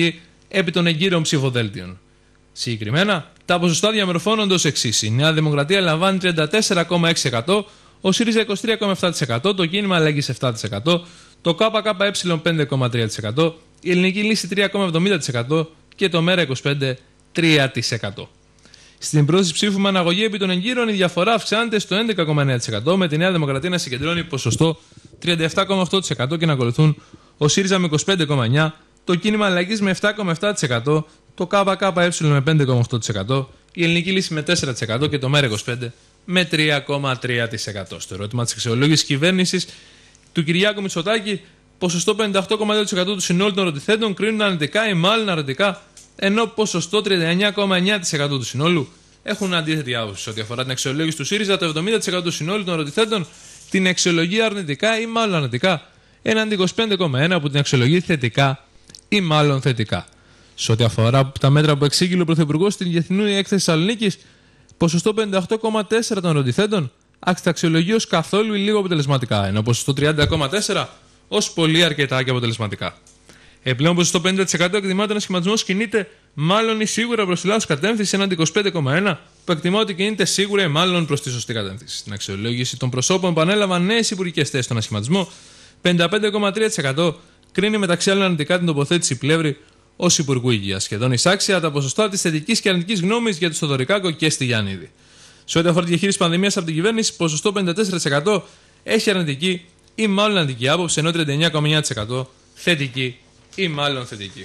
επί των εγκύρων ψηφοδέλτιων. Συγκεκριμένα, τα ποσοστά διαμορφώνονται ως εξής: η Νέα Δημοκρατία λαμβάνει 34,6%, ο ΣΥΡΙΖΑ 23,7%, το Κίνημα Αλλαγής 7%, το ΚΚΕ 5,3%, η Ελληνική Λύση 3,70% και το ΜΕΡΑ25 3%. Στην πρόσθεση ψήφου με αναγωγή επί των εγκύρων, η διαφορά αυξάνεται στο 11,9%, με τη Νέα Δημοκρατία να συγκεντρώνει ποσοστό 37,8% και να ακολουθούν ο ΣΥΡΙΖΑ με 25,9%, το Κίνημα Αλλαγής με 7,7%, το ΚΚΕ με 5,8%, η Ελληνική Λύση με 4% και το ΜΕΡΑ25 με 3,3%. Στο ερώτημα της αξιολόγησης κυβέρνησης του Κυριάκου Μητσοτάκη, ποσοστό 58,2% του συνόλου των ερωτηθέντων κρίνουν αρνητικά ή μάλλον αρνητικά, ενώ ποσοστό 39,9% του συνόλου έχουν αντίθετη άποψη. Ό,τι αφορά την αξιολόγηση του ΣΥΡΙΖΑ, το 70% του συνόλου των ερωτηθέντων την αξιολογεί αρνητικά ή μάλλον αρνητικά, έναντι 25,1% που την αξιολογεί θετικά ή μάλλον θετικά. Σε ό,τι αφορά τα μέτρα που εξήγηλε ο Πρωθυπουργός στην Διεθνή Έκθεση Θεσσαλονίκης, ποσοστό 58,4% των ερωτηθέντων τα αξιολογεί ως καθόλου ή λίγο αποτελεσματικά, ενώ ποσοστό 30,4% ως πολύ αρκετά και αποτελεσματικά. Επιπλέον, ποσοστό 50% εκτιμάται ένα σχηματισμό κινείται μάλλον ή σίγουρα προς τη λάθος κατεύθυνση, έναντι 25,1% που εκτιμά ότι κινείται σίγουρα ή μάλλον προς τη σωστή κατεύθυνση. Στην αξιολόγηση των προσώπων που ανέλαβαν νέες υπουργικές θέσεις στον ασχηματισμό, 55,3% κρίνει μεταξύ άλλων αρνητικά την τοποθέτηση Πλεύρη ως Υπουργού Υγείας. Σχεδόν εισάξια τα ποσοστά της θετικής και αρνητικής γνώμης για τον Στοδωρικάκο και στη Γιάννηδη. Σε ό,τι αφορά τη διαχείριση πανδημίας από την κυβέρνηση, ποσοστό 54% έχει αρνητική ή μάλλον αρνητική άποψη, ενώ 39,9% θετική ή μάλλον θετική.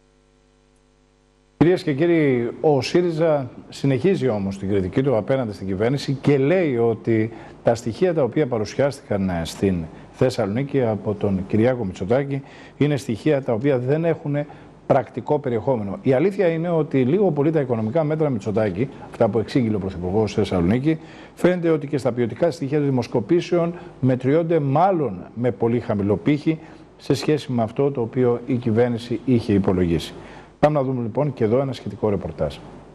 Κυρίες και κύριοι, ο ΣΥΡΙΖΑ συνεχίζει όμως την κριτική του απέναντι στην κυβέρνηση και λέει ότι τα στοιχεία τα οποία παρουσιάστηκαν στην Θεσσαλονίκη από τον Κυριάκο Μητσοτάκη είναι στοιχεία τα οποία δεν έχουν πρακτικό περιεχόμενο. Η αλήθεια είναι ότι λίγο πολύ τα οικονομικά μέτρα Μητσοτάκη, αυτά που εξήγηλε ο Πρωθυπουργός στη Θεσσαλονίκη, φαίνεται ότι και στα ποιοτικά στοιχεία των δημοσκοπήσεων μετριώνται μάλλον με πολύ χαμηλό πύχη σε σχέση με αυτό το οποίο η κυβέρνηση είχε υπολογίσει. Πάμε να δούμε λοιπόν και εδώ ένα σχετικό ρεπορτάζ.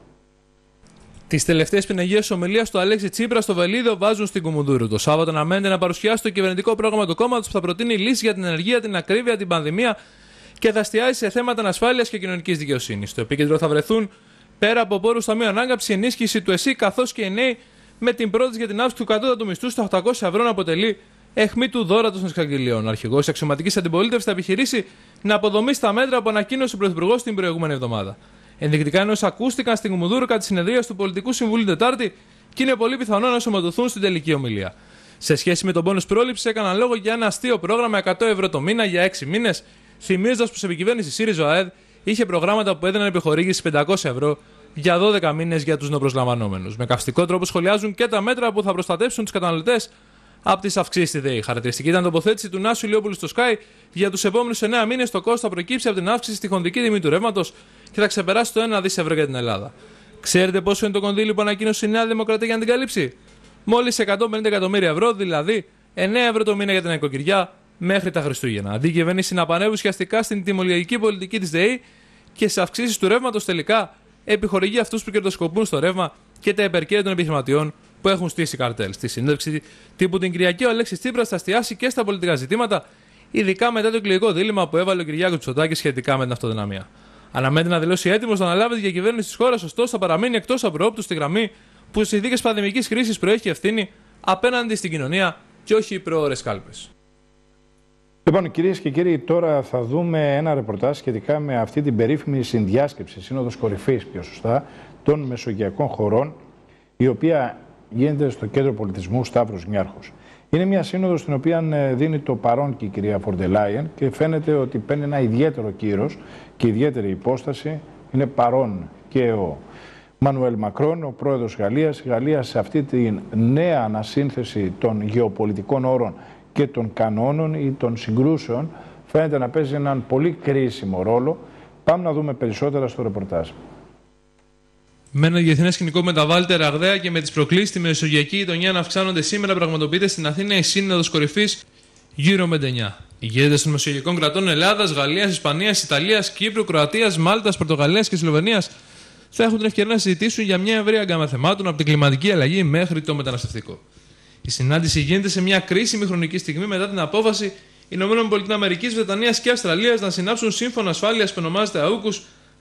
Τις τελευταίες πιναγίες ομιλίας του Αλέξη Τσίπρα στο Βελίδιο βάζουν στην Κουμουνδούρου. Το Σάββατο αναμένεται να παρουσιάσει το κυβερνητικό πρόγραμμα του κόμματος που θα προτείνει λύσεις για την ενεργεία, την ακρίβεια, την πανδημία και θα εστιάσει σε θέματα ανασφάλειας και κοινωνικής δικαιοσύνης. Στο επίκεντρο θα βρεθούν, πέρα από πόρους ταμείου ανάκαμψη, ενίσχυση του ΕΣΥ καθώς και οι νέοι, με την πρόταση για την αύξηση του κατώτατου μισθού στα 800 ευρώ να αποτελεί αιχμή του δώρατος των εισαγγελιών. Ο αρχηγός της αξιωματικής αντιπολίτευσης θα επιχειρήσει να αποδομήσει τα μέτρα που ανακοίνωσε ο Πρωθυπουργός την προηγούμενη εβδομάδα. Ενδεικτικά, ενώ ακούστηκαν στην Κουμουνδούρου κατά τη συνεδρία του Πολιτικού Συμβουλίου Τετάρτη και είναι πολύ πιθανό να σωματωθούν στην τελική ομιλία. Σε σχέση με τον πόνους πρόληψης, έκαναν λόγο για ένα αστείο πρόγραμμα 100 ευρώ το μήνα για 6 μήνες, θυμίζοντας πως η επικυβέρνηση ΣΥΡΙΖΑ-ΑΕΔ είχε προγράμματα που έδιναν επιχορήγηση 500 ευρώ για 12 μήνες για τους νεοπροσλαμβανόμενους. Με καυστικό τρόπο σχολιάζουν και τα μέτρα που θα προστατεύσουν τους καταναλωτές από τις αυξήσεις στη ΔΕΗ. Χαρακτηριστική ήταν τοποθέτηση του Νάσου Ηλιόπουλου στο Sky: για τους επόμενους 9 μήνες το κόστος θα προκύψει από την αύξηση στη χονδρική τιμή του ρεύματος και θα ξεπεράσει το 1 δις ευρώ για την Ελλάδα. Ξέρετε πόσο είναι το κονδύλι που ανακοίνωσε η Νέα Δημοκρατία για να την καλύψει? Μόλις 150 εκατομμύρια ευρώ, δηλαδή 9 ευρώ το μήνα για την νοικοκυριά μέχρι τα Χριστούγεννα. Αντί η κυβέρνηση να πανεύει ουσιαστικά στην τιμολογική πολιτική της ΔΕΗ και σε αυξήσεις του ρεύματος, τελικά επιχορηγεί αυτούς που κερδοσκοπούν στο ρεύμα και τα υπερκέρδη των επιχειρηματιών που έχουν στήσει καρτέλ. Στη συνέντευξη τύπου την Κυριακή, ο Αλέξης Τσίπρας θα εστιάσει και στα πολιτικά ζητήματα, ειδικά μετά το εκλογικό δίλημμα που έβαλε ο Κυριάκος Μητσοτάκης σχετικά με την αυτοδυναμία. Αναμένεται να δηλώσει έτοιμος να αναλάβει τη διακυβέρνηση της χώρας, ωστόσο θα παραμείνει εκτός απροόπτου στη γραμμή που στις συνθήκες πανδημικής κρίσης προέχει ευθύνη απέναντι στην κοινωνία και όχι οι προώρες κάλπες. Λοιπόν, κυρίες και κύριοι, τώρα θα δούμε ένα ρεπορτάζ σχετικά με αυτή την περίφημη συνδιάσκεψη, σύνοδος κορυφής πιο σωστά, των μεσογειακών χωρών, η οποία γίνεται στο Κέντρο Πολιτισμού Σταύρος Νιάρχος. Είναι μια σύνοδος στην οποία δίνει το παρόν και η κυρία Φοντερ Λάιεν και φαίνεται ότι παίρνει ένα ιδιαίτερο κύρος και ιδιαίτερη υπόσταση. Είναι παρόν και ο Μανουέλ Μακρόν, ο πρόεδρος Γαλλίας. Η Γαλλία σε αυτή τη νέα ανασύνθεση των γεωπολιτικών όρων και των κανόνων ή των συγκρούσεων φαίνεται να παίζει έναν πολύ κρίσιμο ρόλο. Πάμε να δούμε περισσότερα στο ρεπορτάζ. Με ένα διεθνέ σκηνικό που μεταβάλλεται ραγδαία και με τις προκλήσεις στη μεσογειακή γειτονιά να αυξάνονται, σήμερα πραγματοποιείται στην Αθήνα η Σύνοδος Κορυφής Euro-Med9. Οι ηγέτες των μεσογειακών κρατών Ελλάδας, Γαλλίας, Ισπανίας, Ιταλίας, Κύπρου, Κροατίας, Μάλτας, Πορτογαλίας και Σλοβενίας θα έχουν την ευκαιρία να συζητήσουν για μια ευρεία γκάμα θεμάτων από την κλιματική αλλαγή μέχρι το μεταναστευτικό. Η συνάντηση γίνεται σε μια κρίσιμη χρονική στιγμή μετά την απόφαση ΗΠΑ, Βρετανίας και Αυστραλίας να συνάψουν σύμφωνο ασφάλειας που ονομάζεται AUKUS,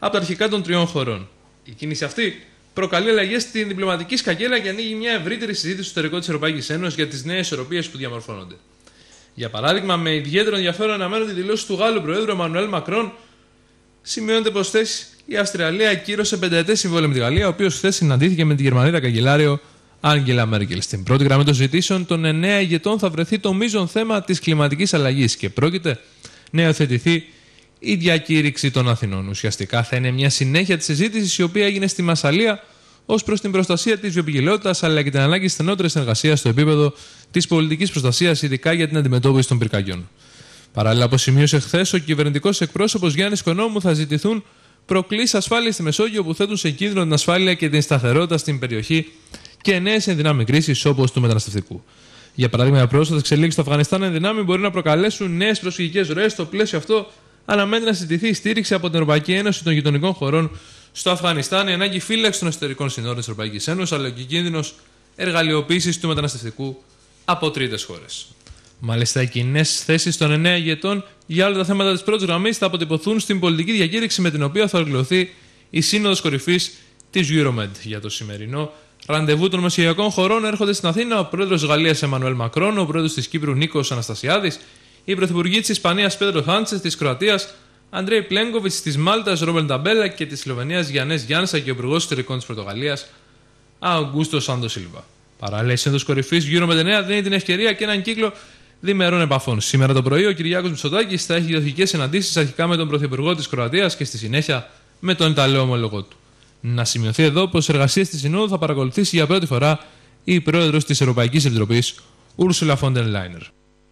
από τα αρχικά των τριών χωρών. Η κίνηση αυτή προκαλεί αλλαγές στην διπλωματική σκακέλα και ανοίγει μια ευρύτερη συζήτηση στο εσωτερικό της Ευρωπαϊκής Ένωσης για τις νέες ισορροπίες που διαμορφώνονται. Για παράδειγμα, με ιδιαίτερο ενδιαφέρον αναμένονται οι δηλώσεις του Γάλλου Προέδρου Εμμανουέλ Μακρόν. Σημειώνεται πως χθες η Αυστραλία ακύρωσε 5ετές συμβόλαιο με τη Γαλλία, ο οποίος χθες συναντήθηκε με την Γερμανίδα καγκελάριο Άγγελα Μέρκελ. Στην πρώτη γραμμή των συζητήσεων των 9 ηγετών θα βρεθεί το μείζον θέμα της κλιματικής αλλαγής και πρόκειται να υιοθετηθεί η διακήρυξη των Αθηνών. Ουσιαστικά θα είναι μια συνέχεια της συζήτησης η οποία έγινε στη Μασσαλία ως προς την προστασία της βιοποικιλότητας αλλά και την ανάγκη στενότερης συνεργασίας στο επίπεδο της πολιτικής προστασίας, ειδικά για την αντιμετώπιση των πυρκαγιών. Παράλληλα, όπως σημείωσε χθες ο κυβερνητικός εκπρόσωπος Γιάννης Οικονόμου, θα ζητηθούν προκλήσεις ασφάλειας στη Μεσόγειο που θέτουν σε κίνδυνο την ασφάλεια και την σταθερότητα στην περιοχή και νέες ενδυνάμει κρίσεις όπως του μεταναστευτικού. Για παράδειγμα, οι πρόσφατες εξελίξεις στο Αφγανιστάν ενδυνάμει μπορεί να προκαλέσουν νέες προσφυγικές ροές. Στο πλαίσιο αυτό, αναμένεται να συζητηθεί η στήριξη από την Ευρωπαϊκή Ένωση των γειτονικών χωρών στο Αφγανιστάν, η ανάγκη φύλαξη των εσωτερικών συνόρων της Ευρωπαϊκής Ένωσης, αλλά και ο κίνδυνος εργαλειοποίησης του μεταναστευτικού από τρίτες χώρες. Μάλιστα, οι κοινές θέσεις των 9 ηγετών για όλα τα θέματα της πρώτης γραμμής θα αποτυπωθούν στην πολιτική διακήρυξη με την οποία θα ολοκληρωθεί η Σύνοδος Κορυφής της Euromed. Για το σημερινό ραντεβού των μεσογειακών χωρών έρχονται στην Αθήνα ο πρόεδρος της Γαλλίας Εμμανουέλ Μακρόν, ο πρόεδρος της Κύπρου Νίκος Αναστασιάδης, οι πρωθυπουργοί της Ισπανίας Πέντρο Σάντσες, της Κροατίας Αντρέι Πλέγκοβιτς, της Μάλτας Ρόμπερτ Ταμπέλα και της Σλοβενίας Γιαννές Γιάνσα και ο υπουργός εξωτερικών της Πορτογαλίας Αουγκούστο Σάντο Σίλβα. Παράλληλα, η Σύνοδος Κορυφής Euromed 9 δίνει την ευκαιρία και έναν κύκλο διμερών επαφών. Σήμερα το πρωί ο Κυριάκος Μητσοτάκης θα έχει διαδοχικές συναντήσεις αρχικά με τον πρωθυπουργό της Κροατίας και στη συνέχεια με τον Ιταλό ομολογό του. Να σημειωθεί εδώ πως οι εργασίες της Συνόδου θα παρακολουθήσει για πρώτη φορά η πρόεδρος της Ευρωπαϊκής Επιτροπής, Ursula von der Leyen.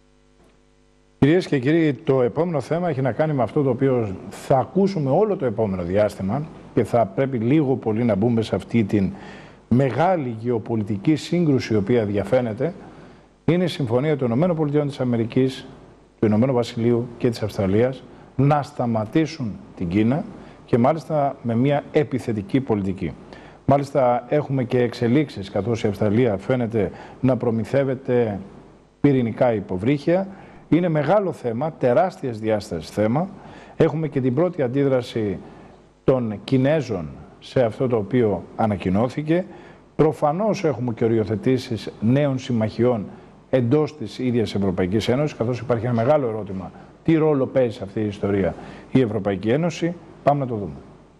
Κυρίες και κύριοι, το επόμενο θέμα έχει να κάνει με αυτό το οποίο θα ακούσουμε όλο το επόμενο διάστημα και θα πρέπει λίγο πολύ να μπούμε σε αυτή την μεγάλη γεωπολιτική σύγκρουση η οποία διαφαίνεται. Είναι η συμφωνία των ΗΠΑ, του Ηνωμένου Βασιλείου και της Αυστραλίας να σταματήσουν την Κίνα και μάλιστα με μια επιθετική πολιτική. Μάλιστα έχουμε και εξελίξεις καθώς η Αυστραλία φαίνεται να προμηθεύεται πυρηνικά υποβρύχια. Είναι μεγάλο θέμα, τεράστιας διάστασης θέμα. Έχουμε και την πρώτη αντίδραση των Κινέζων σε αυτό το οποίο ανακοινώθηκε. Προφανώς έχουμε και οριοθετήσεις νέων συμμαχιών εντός της ίδιας Ευρωπαϊκής Ένωσης, καθώς υπάρχει ένα μεγάλο ερώτημα. Τι ρόλο παίζει σε αυτή η ιστορία η Ευρωπαϊκή Ένωση? Πάμε να το δούμε.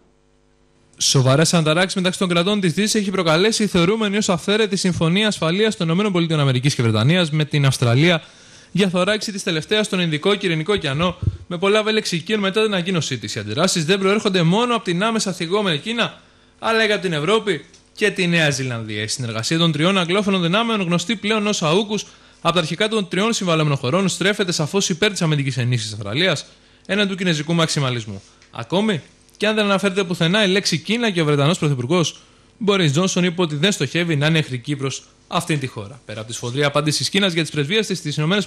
Σοβαρές αναταράξεις μεταξύ των κρατών της Δύσης έχει προκαλέσει η θεωρούμενη ως αυθαίρετη συμφωνία ασφαλείας των ΗΠΑ και Βρετανίας με την Αυστραλία για θωράξη της τελευταίας στον Ινδικό και Ειρηνικό ωκεανό, με πολλά βέλη εξοικείων μετά την ανακοίνωσή της. Οι αντιδράσεις δεν προέρχονται μόνο από την άμεσα θυγόμενη Κίνα, αλλά και από την Ευρώπη και τη Νέα Ζηλανδία. Η συνεργασία των τριών αγγλόφωνων δυνάμεων, γνωστή πλέον ως AUKUS, από τα αρχικά των τριών συμβαλόμενων χωρών, στρέφεται σαφώς υπέρ της αμυντικής ενίσχυσης της Αυστραλίας έναντι του κινέζικου μαξιμαλισμού. Ακόμη και αν δεν αναφέρεται πουθενά η λέξη Κίνα και ο Βρετανός πρωθυπουργός Μπόρις Τζόνσον είπε ότι δεν στοχεύει να είναι εχθρική προς αυτήν τη χώρα. Πέρα από τη σφοδρή απάντηση της Κίνας για τις πρεσβείες της στις ΗΠΑ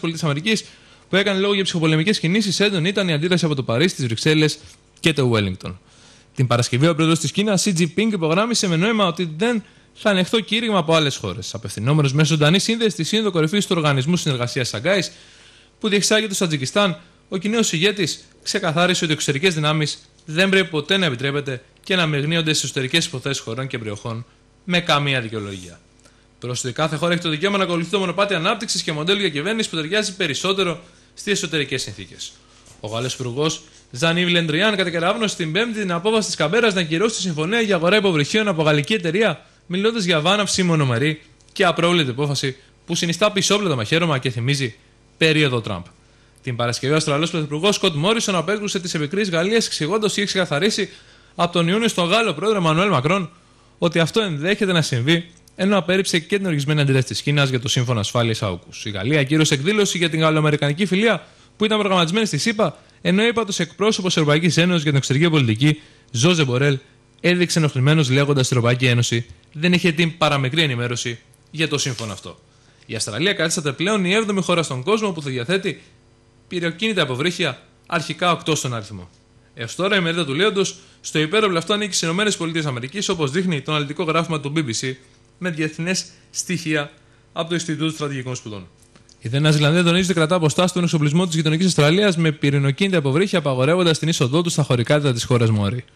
που έκανε λόγο για ψυχοπολεμικές κινήσεις, έντονη ήταν η αντίδραση από το Παρίσι, τις Βρυξέλλες και το Ουέλινγκτον. Την Παρασκευή, ο πρόεδρος της Κίνας, Xi Jinping, υπογράμμισε με νόημα ότι δεν θα ανεχθώ κήρυγμα από άλλες χώρες. Απευθυνόμενος μέσω ζωντανής σύνδεσης στη Σύνοδο Κορυφής του Οργανισμού Συνεργασίας Σαγκάης, που διεξάγεται στο Τατζικιστάν, ο Κινέος ηγέτης ξεκαθάρισε ότι οι εξωτερικές δυνάμεις δεν πρέπει ποτέ να επιτρέπεται και να μεγνύονται στις εσωτερικές υποθέσεις χωρών και περιοχών με καμία δικαιολογία. Πρόσθετα, κάθε χώρα έχει το δικαίωμα να ακολουθεί το μονοπάτι ανάπτυξης και μοντέλο διακυβέρνησης που ταιριάζει περισσότερο στις εσωτερικές συνθήκες. Ο Γάλλος υπουργός Ζαν-Ιβ Λεντριάν κατακεραύνωσε την Πέμπτη την απόφαση της Καμπέρας να κυρώσει τη συμφωνία για αγορά υποβρυχίων από γαλλική εταιρεία, μιλώντας για βάναυση μονομερή και απρόβλεπτη απόφαση που συνιστά πισόπλατο μαχαίρωμα και θυμίζει περίοδο Τραμπ. Την Παρασκευή, ο Αυστραλός πρωθυπουργός Σκοτ Μόρισον απέκρουσε τις επικρίσεις Γαλλίας, εξηγώντας ότι έχει ξεκαθαρίσει από τον Ιούνιο στον Γάλλο πρόεδρο Εμμανουέλ Μακρόν ότι αυτό ενδέχεται να συμβεί, ενώ απέρριψε και την οργισμένη αντίδραση της Κίνας για το σύμφωνο ασφάλειας AUKUS. Η Γαλλία ακύρωσε εκδήλωση για την γαλλοαμερικανική φιλία που ήταν προγραμματισμένη στη ΣΥΠΑ, ενώ ο ύπατος εκπρόσωπος της Ευρωπαϊκής Ένωσης για την εξωτερική πολιτική, Ζωζεπ Μπορέλ, έδειξε ενοχλημένος λέγοντας ότι η Ευρωπαϊκή Ένωση δεν είχε την παραμικρή ενημέρωση για το σύμφωνο αυτό. Η Αυστραλία καθίσταται πλέον η 7η χώρα στον κόσμο που θα διαθέτει πυροκίνητα υποβρύχια, αρχικά 8 στον αριθμό. Έως τώρα η μερίδα του λέοντος στο υπέροπλο αυτό ανήκει στις ΗΠΑ, όπως δείχνει το αναλυτικό γράφημα του BBC με διεθνές στοιχεία από το Ινστιτούτο Στρατηγικών Σπουδών. Η Νέα Ζηλανδία τονίζει ότι κρατά αποστάσεις στον εξοπλισμό της γειτονικής Αυστραλίας με πυρηνοκίνητα υποβρύχια, απαγορεύοντας την είσοδό του στα χωρικά ύδατα της χώρας Μόρι.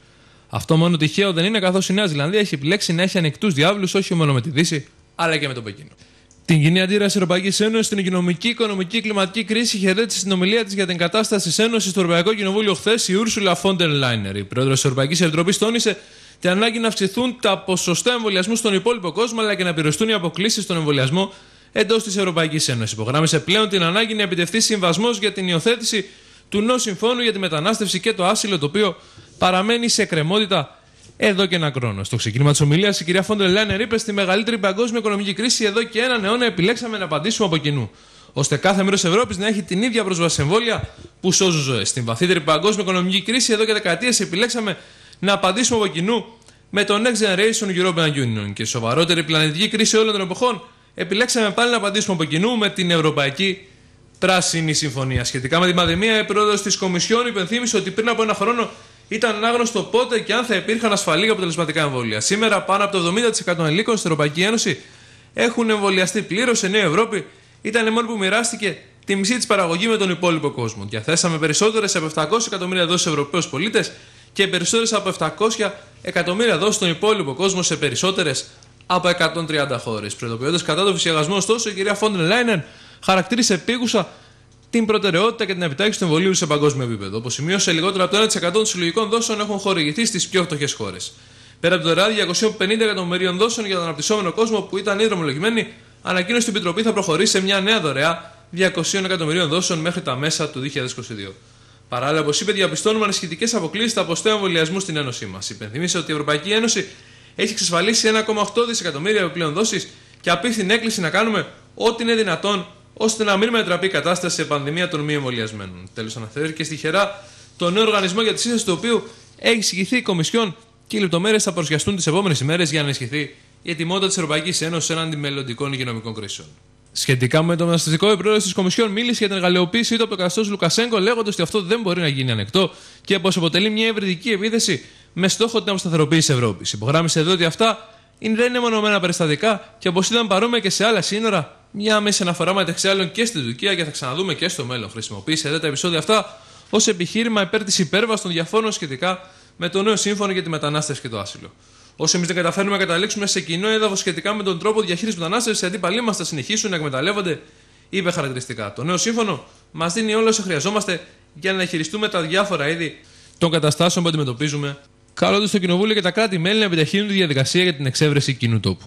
Αυτό μόνο τυχαίο δεν είναι, καθώς η Νέα Ζηλανδία έχει επιλέξει να έχει ανοιχτούς διάβλους όχι μόνο με τη Δύση, αλλά και με το Πεκίνο. Την κοινή αντίδραση της Ευρωπαϊκής Ένωσης στην υγειονομική, οικονομική, κλιματική κρίση χαιρέτησε στην ομιλία της για την κατάσταση της Ένωσης στο Ευρωπαϊκό Κοινοβούλιο χθες η Ursula von der Leyen. Η πρόεδρος της Ευρωπαϊκής Επιτροπής τόνισε την ανάγκη να αυξηθούν τα ποσοστά εμβολιασμού στον υπόλοιπο κόσμο, αλλά και να περιοριστούν οι αποκλίσεις στον εμβολιασμό εντός της Ευρωπαϊκής Ένωσης. Υπογράμμισε πλέον την ανάγκη να επιτευχθεί συμβασμός για την υιοθέτηση του νέου συμφώνου για τη μετανάστευση και το άσυλο, το οποίο παραμένει σε εκκρεμότητα εδώ και ένα χρόνο. Στο ξεκίνημα της ομιλίας, η κυρία Φόντερ Λάινερ είπε: στη μεγαλύτερη παγκόσμια οικονομική κρίση εδώ και έναν αιώνα επιλέξαμε να απαντήσουμε από κοινού, ώστε κάθε μέρος της Ευρώπης να έχει την ίδια πρόσβαση σε εμβόλια που σώζουν ζωές. Στην βαθύτερη παγκόσμια οικονομική κρίση εδώ και δεκαετίες επιλέξαμε να απαντήσουμε από κοινού με το Next Generation European Union. Και σοβαρότερη πλανητική κρίση όλων των εποχών επιλέξαμε πάλι να απαντήσουμε από κοινού με την Ευρωπαϊκή Πράσινη Συμφωνία. Σχετικά με την πανδημία, η πρόεδρος της Κομισιόν υπενθύμησε ότι πριν από ένα χρόνο ήταν άγνωστο πότε και αν θα υπήρχαν ασφαλή και αποτελεσματικά εμβόλια. Σήμερα, πάνω από το 70% των ελλήνων στην Ευρωπαϊκή Ένωση έχουν εμβολιαστεί πλήρως. Η Νέα Ευρώπη ήταν η μόνη που μοιράστηκε τη μισή της παραγωγή με τον υπόλοιπο κόσμο. Διαθέσαμε περισσότερες από 700 εκατομμύρια δόσεις στους Ευρωπαίους πολίτες και περισσότερες από 700 εκατομμύρια δόσεις στον υπόλοιπο κόσμο σε περισσότερες από 130 χώρες. Προειδοποιώντας κατά το φυσιογασμό, ωστόσο, η κυρία Φόντερ Λάινεν χαρακτήρισε επίγουσα την προτεραιότητα και την επιτάχυνση του εμβολίου σε παγκόσμιο επίπεδο. Όπως σημείωσε, λιγότερο από το 1% των συλλογικών δόσεων έχουν χορηγηθεί στις πιο φτωχές χώρες. Πέρα από το ΡΑΔ, 250 εκατομμυρίων δόσεων για τον αναπτυσσόμενο κόσμο που ήταν ήδη δρομολογημένοι, ανακοίνωσε η Επιτροπή θα προχωρήσει σε μια νέα δωρεά 200 εκατομμυρίων δόσεων μέχρι τα μέσα του 2022. Παράλληλα, όπως είπε, διαπιστώνουμε ανησυχητικές αποκλίσεις στα ποστέα εμβολιασμού στην Ένωσή μας. Υπενθυμίσε ότι η Ευρωπαϊκή Ένωση έχει εξασφαλίσει 1,8 δισεκατομμύρια επιπλέον δόσεις και απίθυνε έκκληση να κάνουμε ό,τι είναι δυνατόν ώστε να μην μετατραπεί η κατάσταση σε πανδημία των μη εμβολιασμένων. Τέλος, αναφέρθηκε στοιχερά το νέο οργανισμό για τη σύσταση του οποίου έχει εισηγηθεί η Κομισιόν και οι λεπτομέρειες θα παρουσιαστούν τις επόμενες ημέρες για να ενισχυθεί η ετοιμότητα της Ευρωπαϊκής Ένωσης έναντι μελλοντικών υγειονομικών κρίσεων. Σχετικά με το μεταναστευτικό, η πρόεδρος της Κομισιόν μίλησε για την εργαλειοποίησή του από το καθεστώς Λουκασέγκο, λέγοντας ότι αυτό δεν μπορεί να γίνει ανεκτό και πως αποτελεί μια ευρυδική επίθεση με στόχο την αποσταθεροποίηση Ευρώπης. Υπογράμμισε εδώ ότι αυτά δεν είναι μονομένα περιστατικά και όπως ήταν παρόμοια και σε άλλα σύνορα, μια άμεση αναφορά μεταξύ άλλων και στην Τουρκία και θα ξαναδούμε και στο μέλλον. Χρησιμοποίησε εδώ τα επεισόδια αυτά ως επιχείρημα υπέρ της υπέρβασης των διαφόρων σχετικά με το νέο σύμφωνο για τη μετανάστευση και το άσυλο. Όσο εμείς δεν καταφέρνουμε να καταλήξουμε σε κοινό έδαφος σχετικά με τον τρόπο διαχείρισης μετανάστευσης, οι αντίπαλοι μας θα συνεχίσουν να εκμεταλλεύονται, είπε χαρακτηριστικά. Το νέο σύμφωνο μας δίνει όλα όσα χρειαζόμαστε για να διαχειριστούμε τα διάφορα είδη των καταστάσεων που αντιμετωπίζουμε, καλώντας το Κοινοβούλιο και τα κράτη-μέλη να επιταχύνουν τη διαδικασία για την εξέβρεση κοινού τόπου.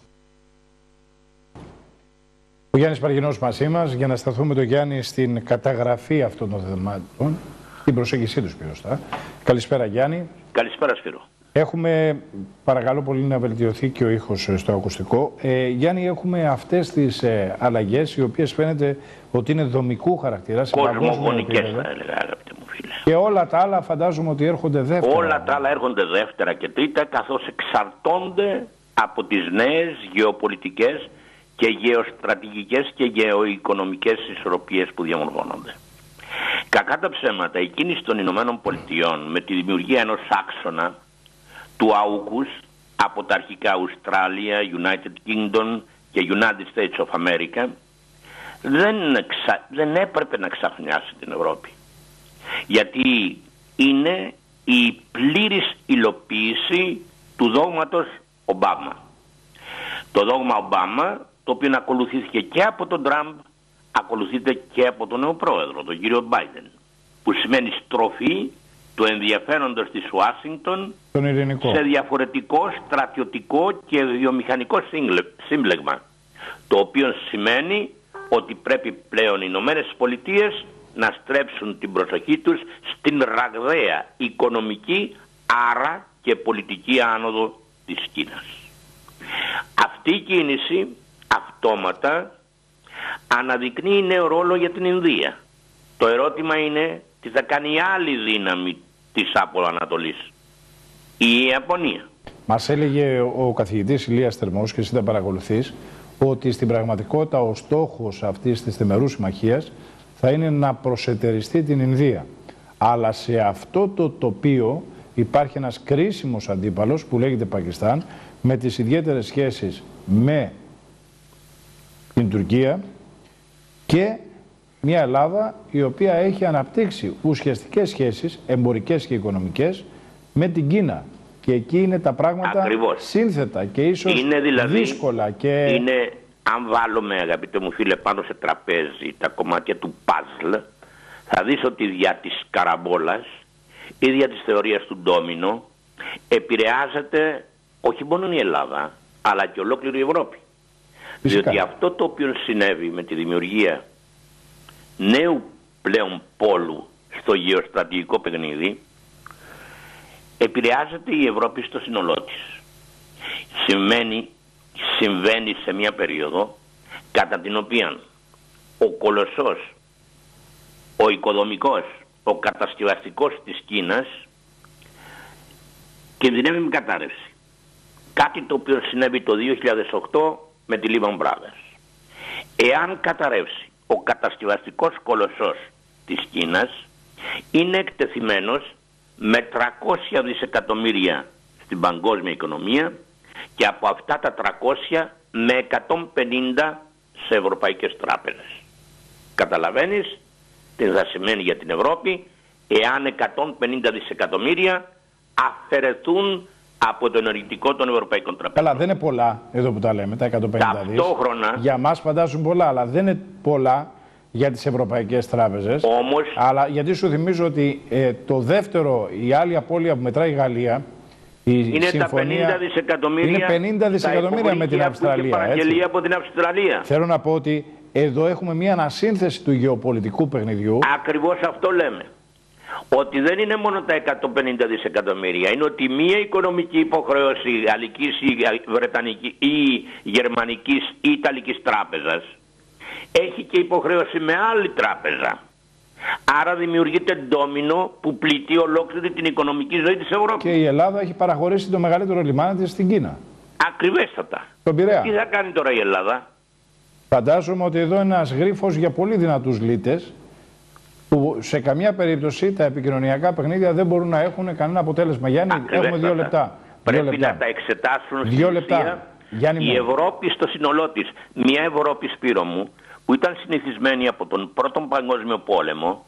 Ο Γιάννης Παργινός μαζί μας για να σταθούμε το Γιάννη στην καταγραφή αυτών των θεμάτων, την προσέγγιση τους πιο σωστά. Καλησπέρα Γιάννη. Καλησπέρα Σπύρο. Έχουμε, παρακαλώ πολύ να βελτιωθεί και ο ήχος στο ακουστικό. Γιάννη, έχουμε αυτές τις αλλαγές οι οποίες φαίνεται ότι είναι δομικού χαρακτήρα. Κοσμογονικές θα έλεγα, αγαπητέ μου φίλε. Και όλα τα άλλα φαντάζομαι ότι έρχονται δεύτερα. Όλα τα άλλα έρχονται δεύτερα και τρίτα, καθώς εξαρτώνται από τις νέες γεωπολιτικές και γεωστρατηγικές και γεωοικονομικές ισορροπίες που διαμορφώνονται. Κακά τα ψέματα, η κίνηση των Ηνωμένων Πολιτειών με τη δημιουργία ενός άξονα του AUKUS από τα αρχικά Αυστραλία, United Kingdom και United States of America δεν έπρεπε να ξαφνιάσει την Ευρώπη. Γιατί είναι η πλήρης υλοποίηση του δόγματος Ομπάμα. Το δόγμα Ομπάμα, το οποίο ακολουθήθηκε και από τον Τραμπ, ακολουθείται και από τον νέο πρόεδρο, τον κύριο Μπάιντεν, που σημαίνει στροφή του ενδιαφέροντος της Ουάσιγκτον σε διαφορετικό στρατιωτικό και βιομηχανικό σύμπλεγμα, το οποίο σημαίνει ότι πρέπει πλέον οι Ηνωμένες Πολιτείες να στρέψουν την προσοχή τους στην ραγδαία οικονομική, άρα και πολιτική άνοδο της Κίνας. Αυτή η κίνηση αυτόματα αναδεικνύει νέο ρόλο για την Ινδία. Το ερώτημα είναι τι θα κάνει η άλλη δύναμη της Άπολο Ανατολής, η Ιαπωνία. Μας έλεγε ο καθηγητής Ηλίας Θερμός, και εσύ τα παρακολουθείς, ότι στην πραγματικότητα ο στόχος αυτής της θεμερούς συμμαχίας θα είναι να προσετεριστεί την Ινδία. Αλλά σε αυτό το τοπίο υπάρχει ένας κρίσιμος αντίπαλος που λέγεται Πακιστάν, με τις ιδιαίτερες σχέσεις με την Τουρκία και μια Ελλάδα η οποία έχει αναπτύξει ουσιαστικές σχέσεις, εμπορικές και οικονομικές, με την Κίνα. Και εκεί είναι τα πράγματα σύνθετα και ίσως είναι δηλαδή, δύσκολα. Και... είναι, αν βάλουμε, αγαπητέ μου φίλε, πάνω σε τραπέζι τα κομμάτια του παζλ, θα δεις ότι δια της καραμπόλας ή δια της θεωρίας του ντόμινο επηρεάζεται όχι μόνο η Ελλάδα, αλλά και ολόκληρη η Ευρώπη. Φυσικά. Διότι αυτό το οποίο συνέβη με τη δημιουργία νέου πλέον πόλου στο γεωστρατηγικό παιχνίδι, επηρεάζεται η Ευρώπη στο σύνολό της. Συμβαίνει σε μια περίοδο κατά την οποία ο κολοσσός, ο οικοδομικός, ο κατασκευαστικός της Κίνας κινδυνεύει με κατάρρευση. Κάτι το οποίο συνέβη το 2008 με τη Lehman Brothers. Εάν καταρρεύσει ο κατασκευαστικός κολοσσός της Κίνας, είναι εκτεθειμένος με 300 δισεκατομμύρια στην παγκόσμια οικονομία και από αυτά τα 300 με 150 σε ευρωπαϊκές τράπεζες. Καταλαβαίνεις τι θα σημαίνει για την Ευρώπη εάν 150 δισεκατομμύρια αφαιρεθούν από το ενεργητικό των ευρωπαϊκών τραπεζών. Καλά, δεν είναι πολλά εδώ που τα λέμε, τα 150 Ταυτόχρονα, για μας φαντάζουν πολλά, αλλά δεν είναι πολλά για τις ευρωπαϊκές τράπεζες. Όμως, αλλά γιατί σου θυμίζω ότι το δεύτερο, η άλλη απώλεια που μετράει η Γαλλία, είναι συμφωνία, τα 50 δισεκατομμύρια, είναι 50 δισεκατομμύρια με την Αυστραλία. Παραγγελία από την Αυστραλία. Θέλω να πω ότι εδώ έχουμε μια ανασύνθεση του γεωπολιτικού παιχνιδιού. Ακριβώς αυτό λέμε. Ότι δεν είναι μόνο τα 150 δισεκατομμύρια, είναι ότι μία οικονομική υποχρέωση γαλλικής ή βρετανικής ή γερμανικής ή ιταλικής τράπεζας έχει και υποχρέωση με άλλη τράπεζα. Άρα δημιουργείται ντόμινο που πλήττει ολόκληρη την οικονομική ζωή της Ευρώπης. Και η Ελλάδα έχει παραχωρήσει το μεγαλύτερο λιμάνι της στην Κίνα. Ακριβέστατα. Τον Πειραιά. Τι θα κάνει τώρα η Ελλάδα? Φαντάζομαι ότι εδώ είναι ένας γρίφος για πολύ δυνατούς λύτες, που σε καμία περίπτωση τα επικοινωνιακά παιχνίδια δεν μπορούν να έχουν κανένα αποτέλεσμα. Γιάννη, έχουμε 2 λεπτά. Πρέπει να τα εξετάσουν στην ουσία. Η Ευρώπη στο σύνολό της. Μια Ευρώπη, Σπύρο μου, που ήταν συνηθισμένη από τον Πρώτο Παγκόσμιο Πόλεμο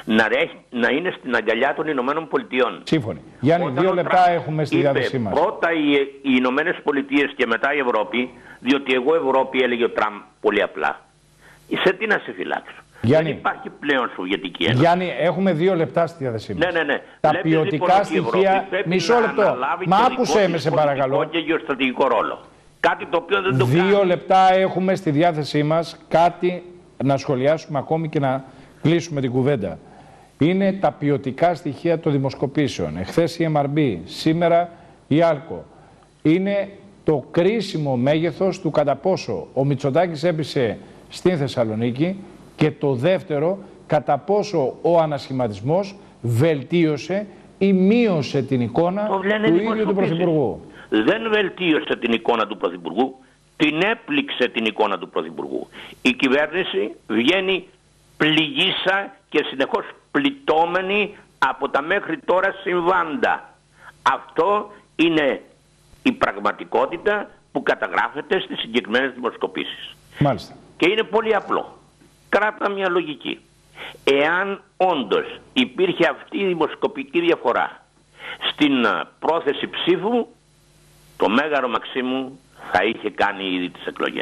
να είναι στην αγκαλιά των Ηνωμένων Πολιτειών. Σύμφωνοι. Γιάννη, 2 λεπτά έχουμε στη διάθεσή μας. Πρώτα οι Ηνωμένες Πολιτείες και μετά η Ευρώπη, διότι εγώ Ευρώπη, έλεγε ο Τραμπ πολύ απλά. Σε τι να σε φυλάξω? Γιάννη, δεν υπάρχει πλέον Σοβιετική Ένωση. Γιάννη, έχουμε 2 λεπτά στη διάθεσή μας. Ναι. Τα ποιοτικά στοιχεία. Μισό λεπτό. Μα άκουσε με, σε παρακαλώ. Και γεωστρατηγικό ρόλο. Κάτι το οποίο δεν το 2 λεπτά έχουμε στη διάθεσή μας. Κάτι να σχολιάσουμε ακόμη και να κλείσουμε την κουβέντα. Είναι τα ποιοτικά στοιχεία των δημοσκοπήσεων. Εχθές η MRB, σήμερα η Άλκο. Είναι το κρίσιμο μέγεθος του κατά πόσο ο Μητσοτάκης έπεισε στην Θεσσαλονίκη και το δεύτερο, κατά πόσο ο ανασχηματισμός βελτίωσε ή μείωσε την εικόνα του ίδιου του Πρωθυπουργού. Δεν βελτίωσε την εικόνα του Πρωθυπουργού, την έπληξε την εικόνα του Πρωθυπουργού. Η κυβέρνηση βγαίνει πληγήσα και συνεχώς πληττόμενη από τα μέχρι τώρα συμβάντα. Αυτό είναι η πραγματικότητα που καταγράφεται στις συγκεκριμένες δημοσκοπήσεις. Μάλιστα. Και είναι πολύ απλό. Κράτα μια λογική. Εάν όντως υπήρχε αυτή η δημοσκοπική διαφορά στην πρόθεση ψήφου, το Μέγαρο Μαξίμου θα είχε κάνει ήδη τις εκλογές.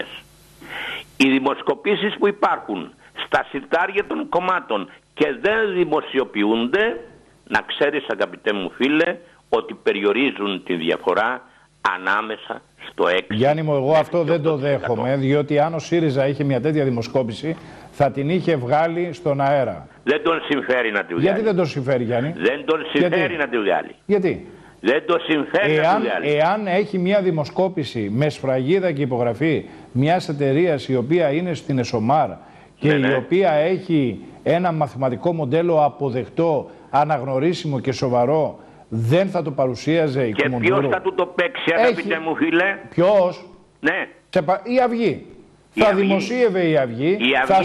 Οι δημοσκοπήσεις που υπάρχουν στα συρτάρια των κομμάτων και δεν δημοσιοποιούνται, να ξέρεις, αγαπητέ μου φίλε, ότι περιορίζουν τη διαφορά ανάμεσα στο 6. Γιάννη μου, εγώ αυτό δεν το δέχομαι, διότι αν ο ΣΥΡΙΖΑ είχε μια τέτοια δημοσκόπηση, θα την είχε βγάλει στον αέρα. Δεν τον συμφέρει να τη βγάλει. Γιατί δεν τον συμφέρει, Γιάννη? Δεν τον συμφέρει να τη βγάλει. Γιατί? Δεν το συμφέρει να τη βγάλει. Εάν έχει μια δημοσκόπηση με σφραγίδα και υπογραφή μιας εταιρείας η οποία είναι στην ΕΣΟΜΑΡ και η οποία έχει ένα μαθηματικό μοντέλο αποδεκτό, αναγνωρίσιμο και σοβαρό, δεν θα το παρουσίαζε η Κουμουντούρου? Και ποιος θα του το παίξει, αγαπητέ μου φίλε? Ποιος? Ναι. Η Αυγή. Θα δημοσίευε η Αυγή,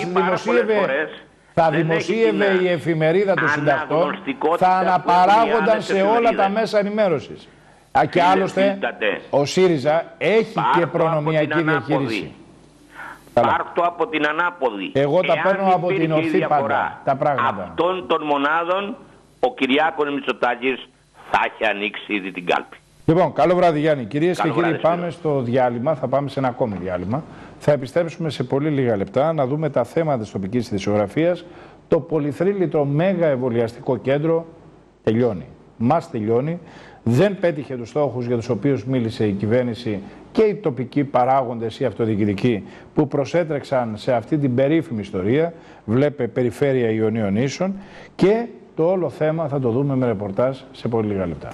θα δημοσίευε η εφημερίδα των συντακτών, θα αναπαράγονταν σε όλα τα μέσα ενημέρωσης. Και άλλωστε ο ΣΥΡΙΖΑ έχει και προνομιακή διαχείριση. Πάρτο από την ανάποδη. Εγώ τα παίρνω από την ορθή πάντα τα πράγματα. Αυτών των μονάδων ο Κυριάκος Μητσοτάκης θα έχει ανοίξει ήδη την κάλπη. Λοιπόν, καλό βράδυ Γιάννη. Κυρίες και κύριοι, πάμε στο διάλειμμα. Θα πάμε σε ένα ακόμη διάλειμμα. Θα επιστρέψουμε σε πολύ λίγα λεπτά να δούμε τα θέματα της τοπικής ειδησιογραφίας. Το πολυθρύλιτρο μέγα εμβολιαστικό κέντρο τελειώνει. Μας τελειώνει. Δεν πέτυχε τους στόχους για τους οποίους μίλησε η κυβέρνηση και οι τοπικοί παράγοντες ή αυτοδιοικητικοί που προσέτρεξαν σε αυτή την περίφημη ιστορία. Βλέπε περιφέρεια Ιωνίων Νήσων. Και το όλο θέμα θα το δούμε με ρεπορτάζ σε πολύ λίγα λεπτά.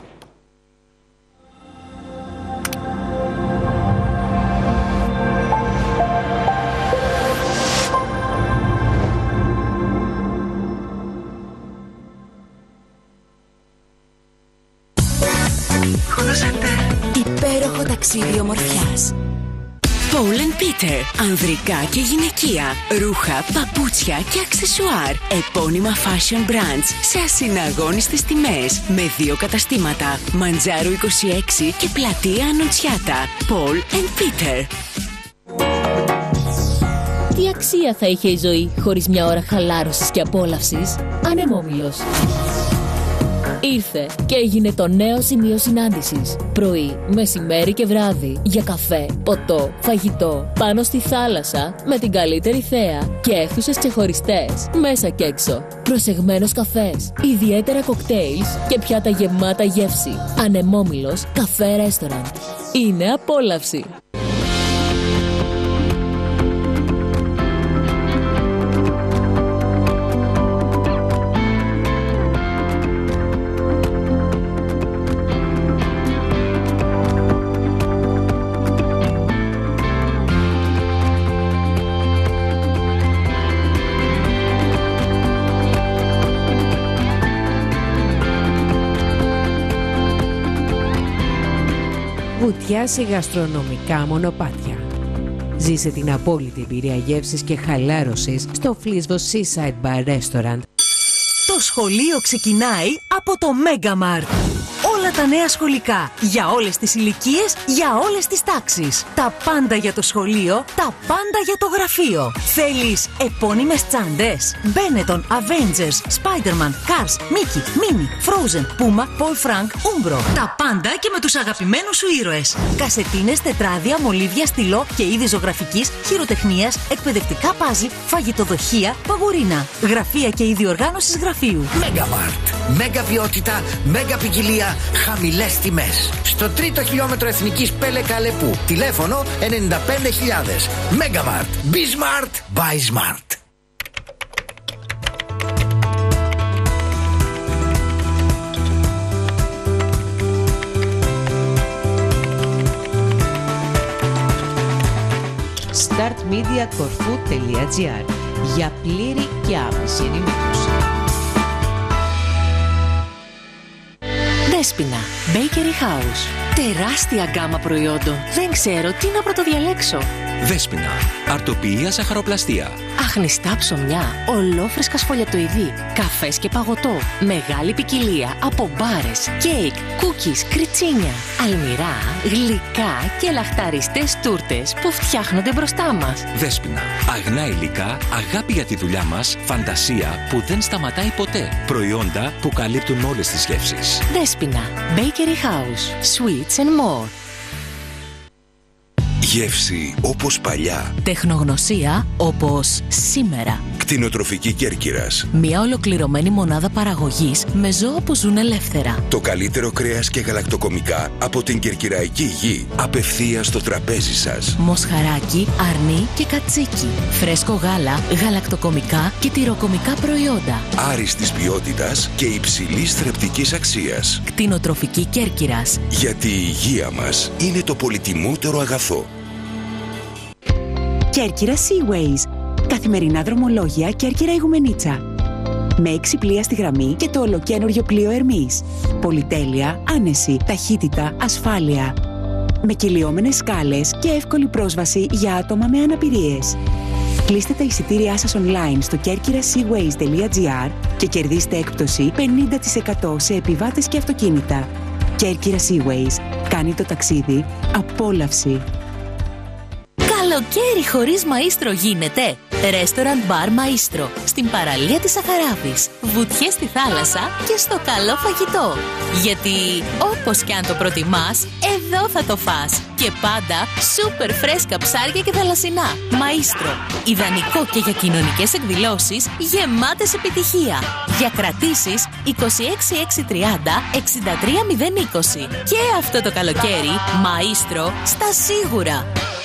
Υπέροχο ταξίδι ομορφιάς. Paul & Peter. Ανδρικά και γυναικεία. Ρούχα, παπούτσια και αξεσουάρ. Επώνυμα fashion brands σε ασυναγώνιστες τιμές. Με 2 καταστήματα. Μαντζάρου 26 και πλατεία Ανοντσιάτα. Paul & Peter. Τι αξία θα είχε η ζωή χωρίς μια ώρα χαλάρωσης και απόλαυσης? Ανεμόμυλος. Ήρθε και έγινε το νέο σημείο συνάντησης. Πρωί, μεσημέρι και βράδυ. Για καφέ, ποτό, φαγητό. Πάνω στη θάλασσα, με την καλύτερη θέα. Και αίθουσες ξεχωριστές, μέσα και έξω. Προσεγμένος καφές, ιδιαίτερα κοκτέιλς και πιάτα γεμάτα γεύση. Ανεμόμυλος καφέ ρέστοραντ. Είναι απόλαυση. Βουτιά σε γαστρονομικά μονοπάτια. Ζήσε την απόλυτη εμπειρία γεύσης και χαλάρωσης στο Φλίσβο Seaside Bar Restaurant. Το σχολείο ξεκινάει από το Megamart. Όλα τα νέα σχολικά, για όλες τις ηλικίες, για όλες τις τάξεις. Τα πάντα για το σχολείο, τα πάντα για το γραφείο. Θέλεις επώνυμες τσάντες? Benetton, Avengers, Spider-Man, Cars, Mickey, Minnie, Frozen, Puma, Paul Frank, Umbro. Τα πάντα και με τους αγαπημένους σου ήρωες. Κασετίνες, τετράδια, μολύβια, στυλό και είδη ζωγραφικής, χειροτεχνίας, εκπαιδευτικά παζλ, φαγητοδοχεία, παγουρίνα. Γραφεία και είδη οργάνωσης γραφείου. Megamart. Μέγα ποιότητα, μέγα ποικιλία, χαμηλές τιμές. Στο 3ο χιλιόμετρο Εθνικής Πέλεκα Αλεπού. Τηλέφωνο 95.000. Megamart. Be smart. Buy smart. startmediacorfu.gr για πλήρη και άμεση ενημέρωση. Δέσποινα Bakery House. Τεράστια γκάμα προϊόντων. Δεν ξέρω τι να πρωτοδιαλέξω. Δέσποινα. Αρτοποιία ζαχαροπλαστεία. Αχνιστά ψωμιά. Ολόφρεσκα σφολιατοειδή. Καφές και παγωτό. Μεγάλη ποικιλία από μπάρες, κέικ, κούκις, κριτσίνια. Αλμυρά, γλυκά και λαχταριστές τούρτες που φτιάχνονται μπροστά μας. Δέσποινα. Αγνά υλικά, αγάπη για τη δουλειά μας, φαντασία που δεν σταματάει ποτέ. Προϊόντα που καλύπτουν όλες τις γεύσεις. Δέσποινα Bakery House. Sweets and more. Γεύση όπως παλιά. Τεχνογνωσία όπως σήμερα. Κτηνοτροφική Κέρκυρας. Μια ολοκληρωμένη μονάδα παραγωγής με ζώα που ζουν ελεύθερα. Το καλύτερο κρέας και γαλακτοκομικά από την κερκυραϊκή γη. Απευθείας στο τραπέζι σας. Μοσχαράκι, αρνί και κατσίκι. Φρέσκο γάλα, γαλακτοκομικά και τυροκομικά προϊόντα. Άριστης ποιότητας και υψηλής θρεπτικής αξίας. Κτηνοτροφική Κέρκυρας. Γιατί η υγεία μας είναι το πολυτιμότερο αγαθό. Κέρκυρα Seaways. Καθημερινά δρομολόγια Κέρκυρα Ιγουμενίτσα. Με 6 πλοία στη γραμμή και το ολοκένουργιο πλοίο Ερμής. Πολυτέλεια, άνεση, ταχύτητα, ασφάλεια. Με κυλιόμενες σκάλες και εύκολη πρόσβαση για άτομα με αναπηρίες. Κλείστε τα εισιτήριά σας online στο kerkiraseaways.gr και κερδίστε έκπτωση 50% σε επιβάτες και αυτοκίνητα. Κέρκυρα Seaways. Κάνει το ταξίδι απόλαυση. Καλοκαίρι χωρίς μαΐστρο γίνεται? Restaurant Bar Maestro στην παραλία της Σαχαράβης. Βουτιές στη θάλασσα και στο καλό φαγητό. Γιατί όπως κι αν το προτιμάς, εδώ θα το φας. Και πάντα σούπερ φρέσκα ψάρια και θαλασσινά. Maestro. Ιδανικό και για κοινωνικές εκδηλώσεις γεμάτες επιτυχία. Για κρατήσεις 26630 63020. Και αυτό το καλοκαίρι, Maestro στα σίγουρα.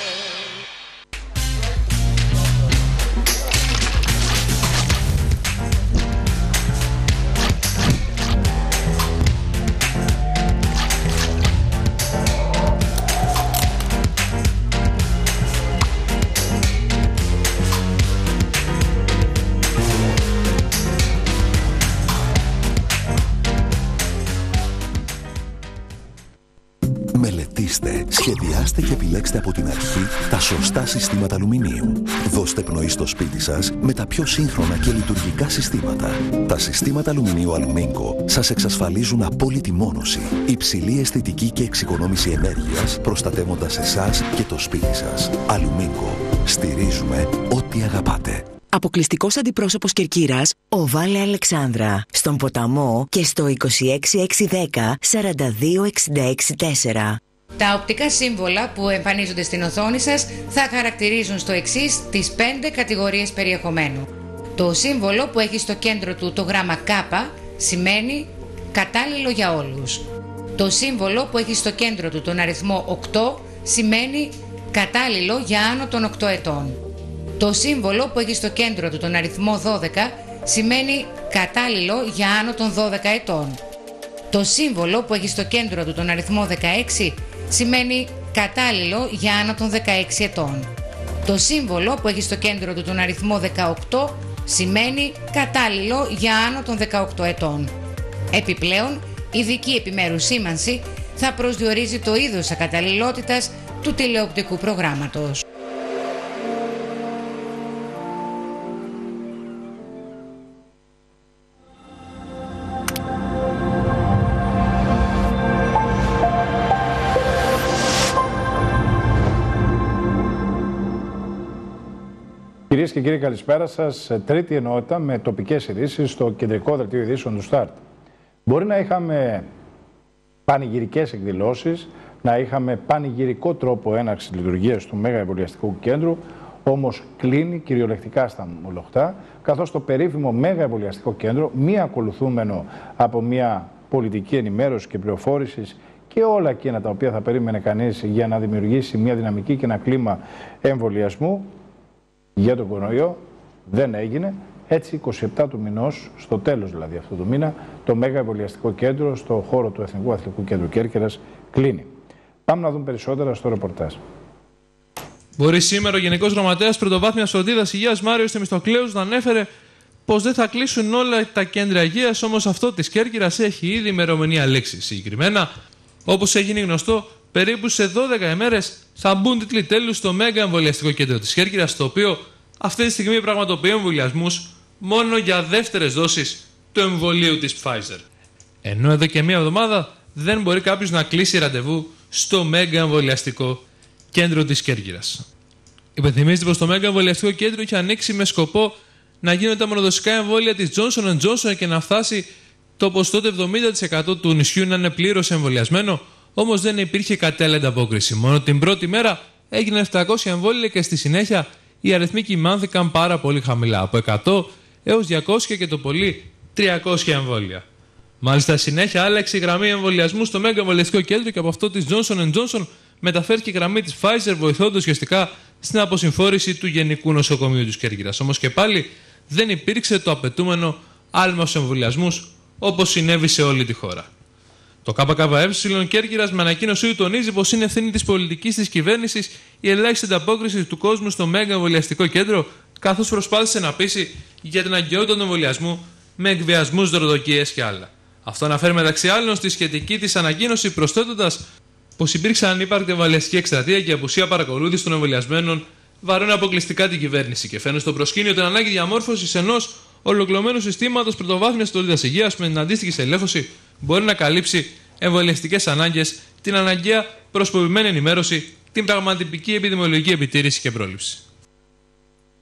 Σχεδιάστε και επιλέξτε από την αρχή τα σωστά συστήματα αλουμινίου. Δώστε πνοή στο σπίτι σας με τα πιο σύγχρονα και λειτουργικά συστήματα. Τα συστήματα αλουμινίου Aluminco σας εξασφαλίζουν απόλυτη μόνωση, υψηλή αισθητική και εξοικονόμηση ενέργειας, προστατεύοντας εσάς και το σπίτι σας. Aluminco. Στηρίζουμε ό,τι αγαπάτε. Αποκλειστικός αντιπρόσωπος Κερκύρας, ο Βάλε Αλεξάνδρα. Στον ποταμό και στο 26610 42664. Τα οπτικά σύμβολα που εμφανίζονται στην οθόνη σας θα χαρακτηρίζουν στο εξής τις 5 κατηγορίες περιεχομένου. Το σύμβολο που έχει στο κέντρο του το γράμμα K σημαίνει κατάλληλο για όλους. Το σύμβολο που έχει στο κέντρο του τον αριθμό 8 σημαίνει κατάλληλο για άνω των 8 ετών. Το σύμβολο που έχει στο κέντρο του τον αριθμό 12 σημαίνει κατάλληλο για άνω των 12 ετών. Το σύμβολο που έχει στο κέντρο του τον αριθμό 16 σημαίνει κατάλληλο για άνω των 16 ετών. Το σύμβολο που έχει στο κέντρο του τον αριθμό 18 σημαίνει κατάλληλο για άνω των 18 ετών. Επιπλέον, ειδική επιμέρους σήμανση θα προσδιορίζει το είδος ακαταλληλότητας του τηλεοπτικού προγράμματος. Κυρίες και κύριοι, καλησπέρα σας. Τρίτη ενότητα με τοπικές ειδήσεις στο κεντρικό δελτίο ειδήσεων του Start. Μπορεί να είχαμε πανηγυρικές εκδηλώσεις, να είχαμε πανηγυρικό τρόπο έναρξης λειτουργίας του Μέγα Εμβολιαστικού Κέντρου, όμως κλείνει κυριολεκτικά στα Μολοχτά, καθώς το περίφημο Μέγα Εμβολιαστικό Κέντρο, μη ακολουθούμενο από μια πολιτική ενημέρωση και πληροφόρησης και όλα εκείνα τα οποία θα περίμενε κανείς για να δημιουργήσει μια δυναμική και ένα κλίμα εμβολιασμού για τον κορονοϊό, δεν έγινε. Έτσι, 27 του μηνός, στο τέλος δηλαδή αυτού του μήνα, το Μέγα Εμβολιαστικό Κέντρο στο χώρο του Εθνικού Αθλητικού Κέντρου Κέρκυρας κλείνει. Πάμε να δούμε περισσότερα στο ρεπορτάζ. Μπορεί σήμερα ο Γενικός Γραμματέας Πρωτοβάθμιας Φροντίδας Υγείας Μάριος Θεμιστοκλέους να ανέφερε πως δεν θα κλείσουν όλα τα κέντρα υγείας, όμως αυτό της Κέρκυρας έχει ήδη ημερομηνία λήξη. Συγκεκριμένα, όπως έγινε γνωστό, περίπου σε 12 ημέρες θα μπουν τίτλοι τέλους στο Μέγα Εμβολιαστικό Κέντρο της Κέρκυρας, το οποίο αυτή τη στιγμή πραγματοποιεί εμβολιασμούς μόνο για δεύτερες δόσεις του εμβολίου της Pfizer. Ενώ εδώ και μία εβδομάδα δεν μπορεί κάποιος να κλείσει ραντεβού στο Μέγα Εμβολιαστικό Κέντρο της Κέρκυρας. Υπενθυμίζεται πως το Μέγα Εμβολιαστικό Κέντρο είχε ανοίξει με σκοπό να γίνουν τα μονοδοσικά εμβόλια της Johnson & Johnson και να φτάσει το ποσοστό του 70% του νησιού να είναι πλήρως εμβολιασμένο, όμως δεν υπήρχε κατάλληλη ανταπόκριση. Μόνο την πρώτη μέρα έγιναν 700 εμβόλια και στη συνέχεια οι αριθμοί κυμάνθηκαν πάρα πολύ χαμηλά, από 100 έως 200 και το πολύ 300 εμβόλια. Μάλιστα, συνέχεια άλλαξε η γραμμή εμβολιασμού στο Μέγα Εμβολιαστικό Κέντρο και από αυτό της Johnson & Johnson μεταφέρθηκε η γραμμή της Pfizer, βοηθώντας ουσιαστικά στην αποσυμφόρηση του Γενικού Νοσοκομείου της Κέρκυρας. Όμως και πάλι δεν υπήρξε το απαιτούμενο άλμα στους εμβολιασμούς όπως συνέβη σε όλη τη χώρα. Το ΚΚΕ Κέρκυρας με ανακοίνωσή του τονίζει πως είναι ευθύνη της πολιτικής της κυβέρνησης η ελάχιστη ανταπόκριση του κόσμου στο Μέγα Εμβολιαστικό Κέντρο, καθώς προσπάθησε να πείσει για την αγκαιότητα του εμβολιασμού με εκβιασμούς, δωροδοκίες και άλλα. Αυτό αναφέρει μεταξύ άλλων στη σχετική της ανακοίνωση, προσθέτοντας πως υπήρξε ανύπαρκτη εμβολιαστική εκστρατεία και απουσία παρακολούθηση των εμβολιασμένων βαρώνει αποκλειστικά την κυβέρνηση και φαίνεται στο προσκήνιο την ανάγκη διαμόρφωσης ενός ολοκληρωμένου συστήματος πρωτοβάθμιας φροντίδας υγείας με την αντίστοιχη στελέχωση μπορεί να καλύψει εμβολιαστικές ανάγκες, την αναγκαία προσποιημένη ενημέρωση, την πραγματική επιδημιολογική επιτήρηση και πρόληψη.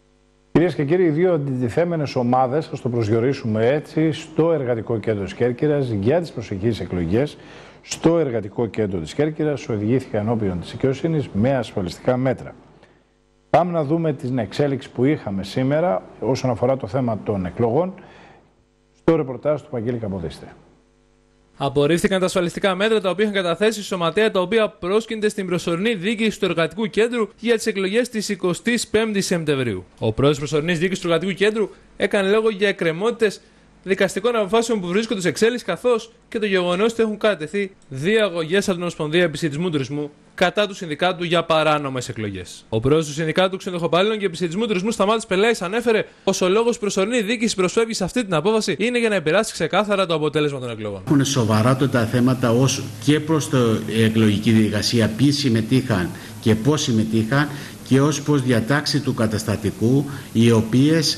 Κυρίες και κύριοι, οι δύο αντιτιθέμενες ομάδες, ας το προσδιορίσουμε έτσι, στο Εργατικό Κέντρο της Κέρκυρας για τις προσεχείς εκλογές, στο Εργατικό Κέντρο της Κέρκυρας οδηγήθηκαν ενώπιον της δικαιοσύνης με ασφαλιστικά μέτρα. Πάμε να δούμε την εξέλιξη που είχαμε σήμερα όσον αφορά το θέμα των εκλογών στο ρεπορτάζ του Παγγέλη Καποδίστρη. Απορρίφθηκαν τα ασφαλιστικά μέτρα τα οποία είχαν καταθέσει οι σωματεία τα οποία πρόσκυνται στην προσωρινή δίκηση του Εργατικού Κέντρου για τις εκλογές της 25ης Σεπτεμβρίου. Ο πρόεδρος της προσωρινής δίκησης του Εργατικού Κέντρου έκανε λόγο για εκκρεμότητες δικαστικών αποφάσεων που βρίσκονται σε εξέλιξη, καθώς και το γεγονός ότι έχουν κατατεθεί 2 αγωγές από την Ομοσπονδία Επισιτισμού Τουρισμού κατά του Συνδικάτου για παράνομες εκλογές. Ο πρόεδρος του Συνδικάτου Ξενοδοχοπαλλήλων και Επισιτισμού Τουρισμού, Σταμάτης Πελέης, ανέφερε πως ο λόγος προσωρινή δίκηση προσφεύγει σε αυτή την απόφαση είναι για να επηρεάσει ξεκάθαρα το αποτέλεσμα των εκλογών. Έχουν σοβαρά τα θέματα όσο και προς την εκλογική διαδικασία, ποιοι συμμετείχαν και πώς συμμετείχαν, και ως προς διατάξει του καταστατικού, οι οποίες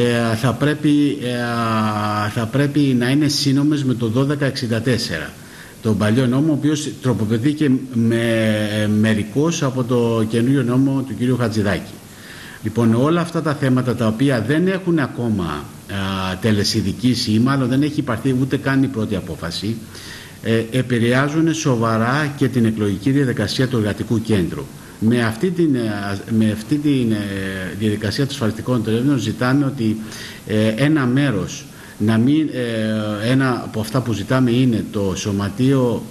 θα πρέπει να είναι σύνομες με το 1264, τον παλιό νόμο, ο οποίος τροποποιήθηκε μερικώς από το καινούριο νόμο του κ. Χατζηδάκη. Λοιπόν, όλα αυτά τα θέματα τα οποία δεν έχουν ακόμα τελεσιδικήσει ή μάλλον δεν έχει υπαρθεί ούτε καν η πρώτη απόφαση, επηρεάζουν σοβαρά και την εκλογική διαδικασία του Εργατικού Κέντρου. Με αυτή τη διαδικασία των ασφαλιστικών τρένων ζητάμε ότι ένα μέρος, ένα από αυτά που ζητάμε είναι το σωματείο,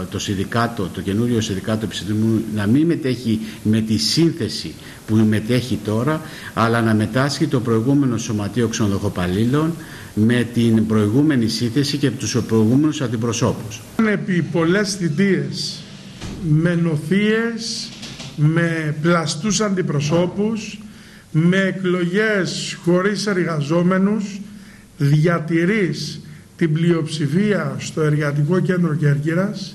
το καινούριο Συνδικάτο Επισιτισμού να μην μετέχει με τη σύνθεση που μετέχει τώρα, αλλά να μετάσχει το προηγούμενο Σωματείο Ξενοδοχοπαλλήλων με την προηγούμενη σύνθεση και τους προηγούμενους αντιπροσώπους. Επί πολλές θητείες, με νοθείες, με πλαστούς αντιπροσώπους, με εκλογές χωρίς εργαζόμενους, διατηρείς την πλειοψηφία στο Εργατικό Κέντρο Κέρκυρας.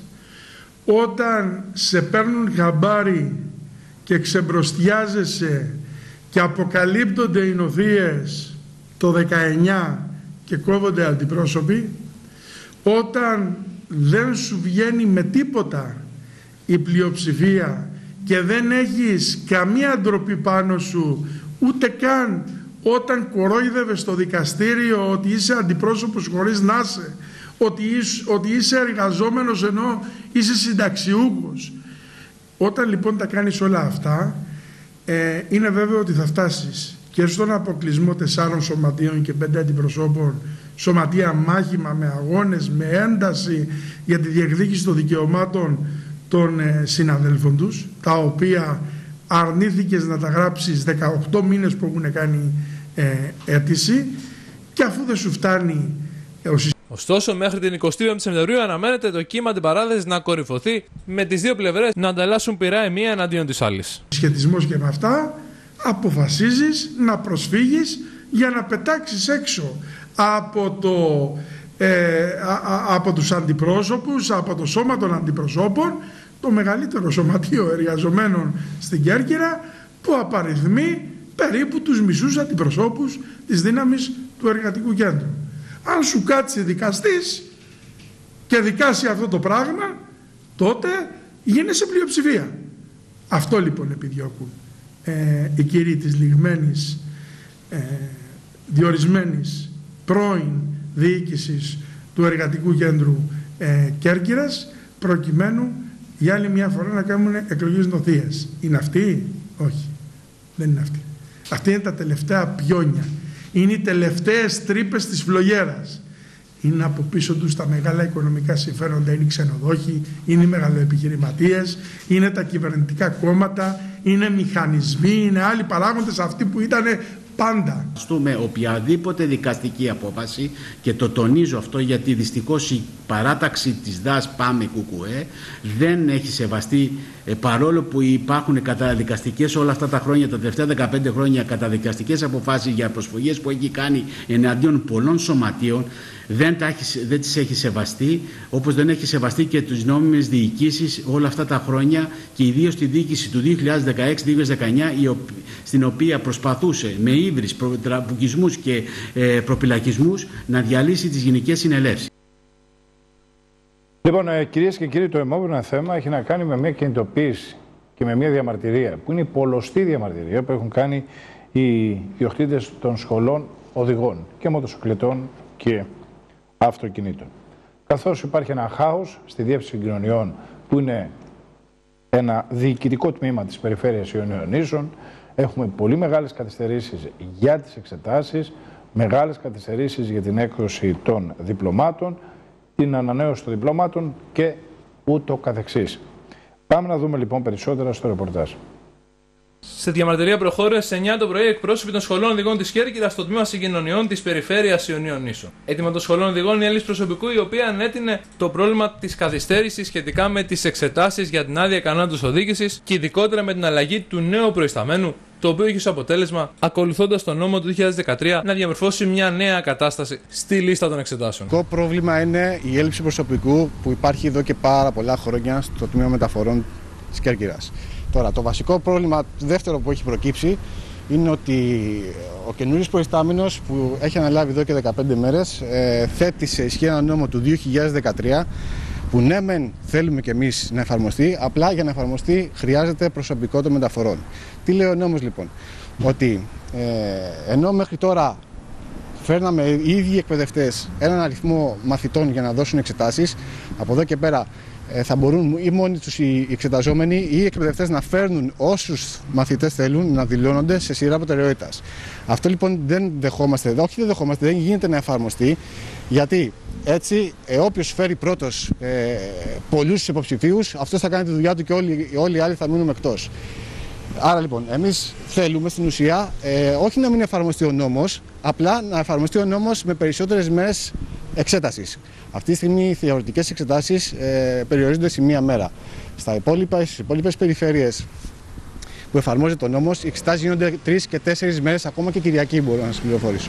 Όταν σε παίρνουν χαμπάρι και ξεμπροστιάζεσαι και αποκαλύπτονται οι νοθείες το 19 και κόβονται αντιπρόσωποι, όταν δεν σου βγαίνει με τίποτα η πλειοψηφία και δεν έχεις καμία ντροπή πάνω σου, ούτε καν όταν κορόιδευες στο δικαστήριο ότι είσαι αντιπρόσωπος χωρίς να είσαι, ότι είσαι εργαζόμενος ενώ είσαι συνταξιούχος. Όταν λοιπόν τα κάνεις όλα αυτά, είναι βέβαιο ότι θα φτάσεις και στον αποκλεισμό 4 σωματείων και 5 αντιπροσώπων, σωματεία μάχημα με αγώνες, με ένταση για τη διεκδίκηση των δικαιωμάτων των συναδέλφων τους, τα οποία αρνήθηκες να τα γράψεις 18 μήνες που έχουν κάνει αίτηση, και αφού δεν σου φτάνει Ωστόσο, μέχρι την 25η Σεπτεμβρίου αναμένεται το κύμα αντιπαράθεσης να κορυφωθεί, με τις δύο πλευρές να ανταλλάσσουν πυρά η μία εναντίον της άλλης. Σχετισμός και με αυτά, αποφασίζεις να προσφύγεις για να πετάξεις έξω από τους αντιπρόσωπους, από το σώμα των αντιπροσώπων, το μεγαλύτερο σωματείο εργαζομένων στην Κέρκυρα, που απαριθμεί περίπου τους μισούς αντιπροσώπους της δύναμης του Εργατικού Κέντρου. Αν σου κάτσει δικαστής και δικάσει αυτό το πράγμα, τότε γίνεσαι πλειοψηφία. Αυτό λοιπόν επιδιώκουν οι κύριοι της λιγμένης, διορισμένης πρώην διοίκησης του Εργατικού Κέντρου Κέρκυρας, προκειμένου για άλλη μια φορά να κάνουν εκλογές νοθείας. Είναι αυτή? Όχι, δεν είναι αυτή. Αυτή είναι τα τελευταία πιόνια. Είναι οι τελευταίες τρύπες της φλογέρας. Είναι από πίσω τους τα μεγάλα οικονομικά συμφέροντα, είναι οι ξενοδόχοι, είναι οι μεγαλοεπιχειρηματίες, είναι τα κυβερνητικά κόμματα, είναι μηχανισμοί, είναι άλλοι παράγοντες αυτοί που ήταν πάντα. Αστούμε οποιαδήποτε δικαστική απόφαση, και το τονίζω αυτό γιατί δυστυχώς η παράταξη της ΔΑΣ ΠΑΜΕ ΚΚΕ δεν έχει σεβαστεί, παρόλο που υπάρχουν καταδικαστικές όλα αυτά τα χρόνια, τα τελευταία 15 χρόνια, καταδικαστικές αποφάσεις για προσφυγές που έχει κάνει εναντίον πολλών σωματείων, δεν τις έχει σεβαστεί, όπως δεν έχει σεβαστεί και τις νόμιμες διοικήσεις όλα αυτά τα χρόνια, και ιδίως τη διοίκηση του 2016-2019, στην οποία προσπαθούσε με ύβρις, τραμπουκισμούς και προπυλακισμούς να διαλύσει τις γενικές συνελεύσεις. Λοιπόν, κυρίες και κύριοι, το επόμενο θέμα έχει να κάνει με μια κινητοποίηση και με μια διαμαρτυρία, που είναι η πολλωστή διαμαρτυρία που έχουν κάνει οι ιδιοκτήτες των σχολών οδηγών και μοτοσυκλετών και αυτοκινήτων. Καθώς υπάρχει ένα χάος στη Διεύθυνση Συγκοινωνιών, που είναι ένα διοικητικό τμήμα της Περιφέρειας Ιωνίων Νήσων, έχουμε πολύ μεγάλες καθυστερήσεις για τις εξετάσεις, μεγάλες καθυστερήσεις για την έκδοση των διπλωμάτων, την ανανέωση των διπλωμάτων και ούτω καθεξής. Πάμε να δούμε λοιπόν περισσότερα στο ρεπορτάζ. Σε διαμαρτυρία προχώρησε 9 το πρωί εκπρόσωποι των σχολών οδηγών της Κέρκυρας στο τμήμα συγκοινωνιών της Περιφέρειας Ιωνίων Νήσων. Έτοιμα των σχολών οδηγών η έλλειψη προσωπικού, η οποία ανέτεινε το πρόβλημα της καθυστέρησης σχετικά με τις εξετάσεις για την άδεια ικανότητας οδήγησης και ειδικότερα με την αλλαγή του νέου προϊσταμένου, το οποίο είχε ως αποτέλεσμα, ακολουθώντας τον νόμο του 2013, να διαμορφώσει μια νέα κατάσταση στη λίστα των εξετάσεων. Το πρόβλημα είναι η έλλειψη προσωπικού που υπάρχει εδώ και πάρα πολλά χρόνια στο τμήμα μεταφορών της Κέρκυρας. Τώρα, το βασικό πρόβλημα, δεύτερο που έχει προκύψει, είναι ότι ο καινούριος προϊστάμενος που έχει αναλάβει εδώ και 15 μέρες θέτει σε ισχύ ένα νόμο του 2013 που ναι μεν θέλουμε κι εμείς να εφαρμοστεί, απλά για να εφαρμοστεί χρειάζεται προσωπικό των μεταφορών. Τι λέει ο νόμος λοιπόν? Ότι ενώ μέχρι τώρα φέρναμε οι ίδιοι εκπαιδευτές έναν αριθμό μαθητών για να δώσουν εξετάσεις, από εδώ και πέρα θα μπορούν ή μόνοι τους οι εξεταζόμενοι ή οι εκπαιδευτές να φέρνουν όσους μαθητές θέλουν να δηλώνονται σε σειρά προτεραιότητας. Αυτό λοιπόν δεν δεχόμαστε, δεν γίνεται να εφαρμοστεί, γιατί έτσι όποιος φέρει πρώτος πολλούς υποψηφίους, αυτός θα κάνει τη δουλειά του και όλοι οι άλλοι θα μείνουν εκτός. Άρα λοιπόν, εμείς θέλουμε στην ουσία όχι να μην εφαρμοστεί ο νόμος, απλά να εφαρμοστεί ο νόμος με περισσότερες μέρες εξέτασης. Αυτή τη στιγμή οι θεωρητικές εξετάσεις περιορίζονται σε μία μέρα. Στις υπόλοιπες περιφέρειες που εφαρμόζεται ο νόμος, οι εξετάσεις γίνονται 3 και 4 μέρες, ακόμα και Κυριακή μπορώ να σας πληροφορήσω.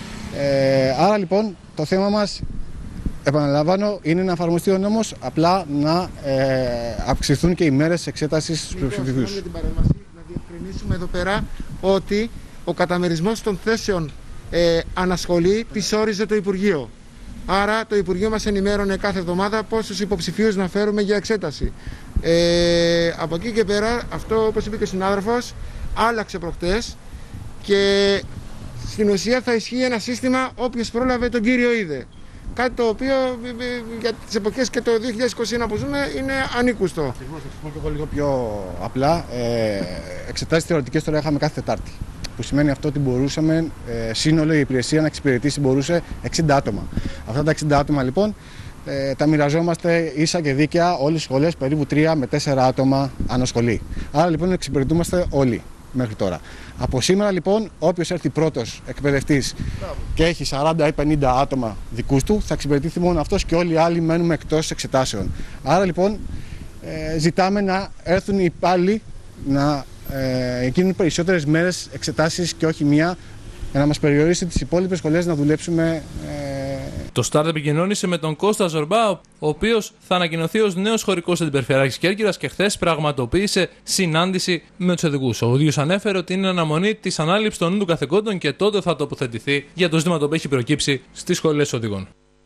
Άρα λοιπόν το θέμα μας, επαναλαμβάνω, είναι να εφαρμοστεί ο νόμος, απλά να αυξηθούν και οι μέρες εξέτασης στους υποψηφίους. Να διευκρινίσουμε εδώ πέρα ότι ο καταμερισμός των θέσεων ανασχολεί τις όριζε το Υπουργείο. Άρα το Υπουργείο μας ενημέρωνε κάθε εβδομάδα πόσους υποψηφίους να φέρουμε για εξέταση. Από εκεί και πέρα, αυτό όπως είπε και ο συνάδελφος, άλλαξε προχτές και στην ουσία θα ισχύει ένα σύστημα όποιος πρόλαβε τον κύριο είδε. Κάτι το οποίο για τις εποχές και το 2021 που ζούμε είναι ανήκουστο. Θα πω και εγώ λίγο πιο απλά. Εξετάσεις θεωρητικές τώρα είχαμε κάθε Τετάρτη. Που σημαίνει αυτό ότι μπορούσαμε, σύνολο η υπηρεσία να εξυπηρετήσει μπορούσε 60 άτομα. Αυτά τα 60 άτομα λοιπόν τα μοιραζόμαστε ίσα και δίκαια όλες τις σχολές, περίπου 3 με 4 άτομα ανασχολή. Άρα λοιπόν εξυπηρετούμαστε όλοι μέχρι τώρα. Από σήμερα λοιπόν όποιος έρθει πρώτος εκπαιδευτής και έχει 40 ή 50 άτομα δικούς του, θα εξυπηρετήσει μόνο αυτός και όλοι οι άλλοι μένουμε εκτός εξετάσεων. Άρα λοιπόν ζητάμε να έρθουν οι υπάλληλοι να γίνουν περισσότερες μέρες εξετάσεις και όχι μία, για να μας περιορίσει τις υπόλοιπες σχολές να δουλέψουμε. Το Start επικοινώνησε με τον Κώστα Ζορμπά, ο οποίος θα ανακοινωθεί ως νέος χωρικός αντιπεριφερειάρχης Κέρκυρας και χθες πραγματοποίησε συνάντηση με τους οδηγούς. Ο ίδιος ανέφερε ότι είναι αναμονή της ανάληψης των νέων καθηκόντων και τότε θα τοποθετηθεί για το ζήτημα το οποίο έχει προκύψει στις σχολές οδηγών.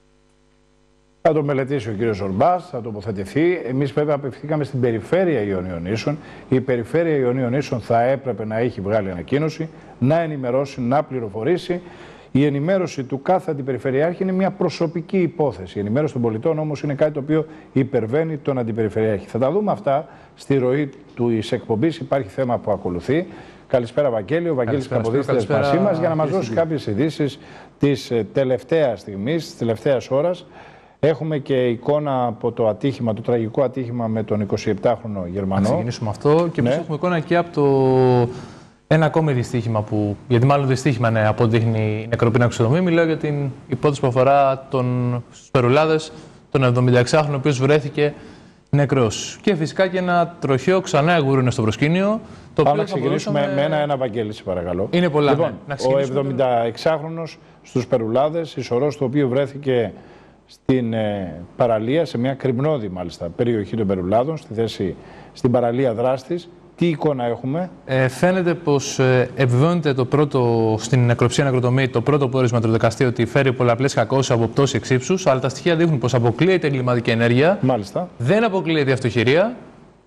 Θα το μελετήσει ο κύριος Ζορμπάς, θα τοποθετηθεί. Εμείς βέβαια απευθύνθηκαμε στην Περιφέρεια Ιωνίων Νήσων. Η Περιφέρεια Ιωνίων Νήσων θα έπρεπε να έχει βγάλει ανακοίνωση, να ενημερώσει, να πληροφορήσει. Η ενημέρωση του κάθε αντιπεριφερειάρχη είναι μια προσωπική υπόθεση. Η ενημέρωση των πολιτών όμως είναι κάτι το οποίο υπερβαίνει τον αντιπεριφερειάρχη. Θα τα δούμε αυτά στη ροή της εκπομπής. Υπάρχει θέμα που ακολουθεί. Καλησπέρα, Βαγγέλη. Ο Βαγγέλης Καποδίστρια μαζί μας για να μας δώσει κάποιες ειδήσεις της τελευταίας στιγμής, της τελευταίας ώρας. Έχουμε και εικόνα από το ατύχημα, το τραγικό ατύχημα με τον 27χρονο Γερμανό. Να ξεκινήσουμε αυτό και επίσης έχουμε εικόνα και από το ένα ακόμη δυστύχημα που, γιατί μάλλον δυστύχημα είναι από ό,τι δείχνει η νεκροπήνα εξοδομή. Μιλάω για την υπόθεση που αφορά στους Περουλάδες, τον 76χρονο, ο οποίος βρέθηκε νεκρός. Και φυσικά και ένα τροχαίο ξανά εγγούρουνε στο προσκήνιο. Πάμε να ξεκινήσουμε με ένα Βαγγέλη, σε παρακαλώ. Είναι πολλά. Λοιπόν, ο 76χρονος στους Περουλάδες, ισορρός του οποίου βρέθηκε στην παραλία, σε μια κρυμνώδη μάλιστα περιοχή των Περουλάδων, στην παραλία Δράστης. Τι εικόνα έχουμε? Φαίνεται πως επιβεβαιώνεται στην νεκροψία νεκροτομή το πρώτο πόρισμα του δικαστή ότι φέρει πολλαπλές κακώσεις από πτώση εξύψους, αλλά τα στοιχεία δείχνουν πως αποκλείεται εγκληματική ενέργεια. Μάλιστα. Δεν αποκλείεται η αυτοχειρία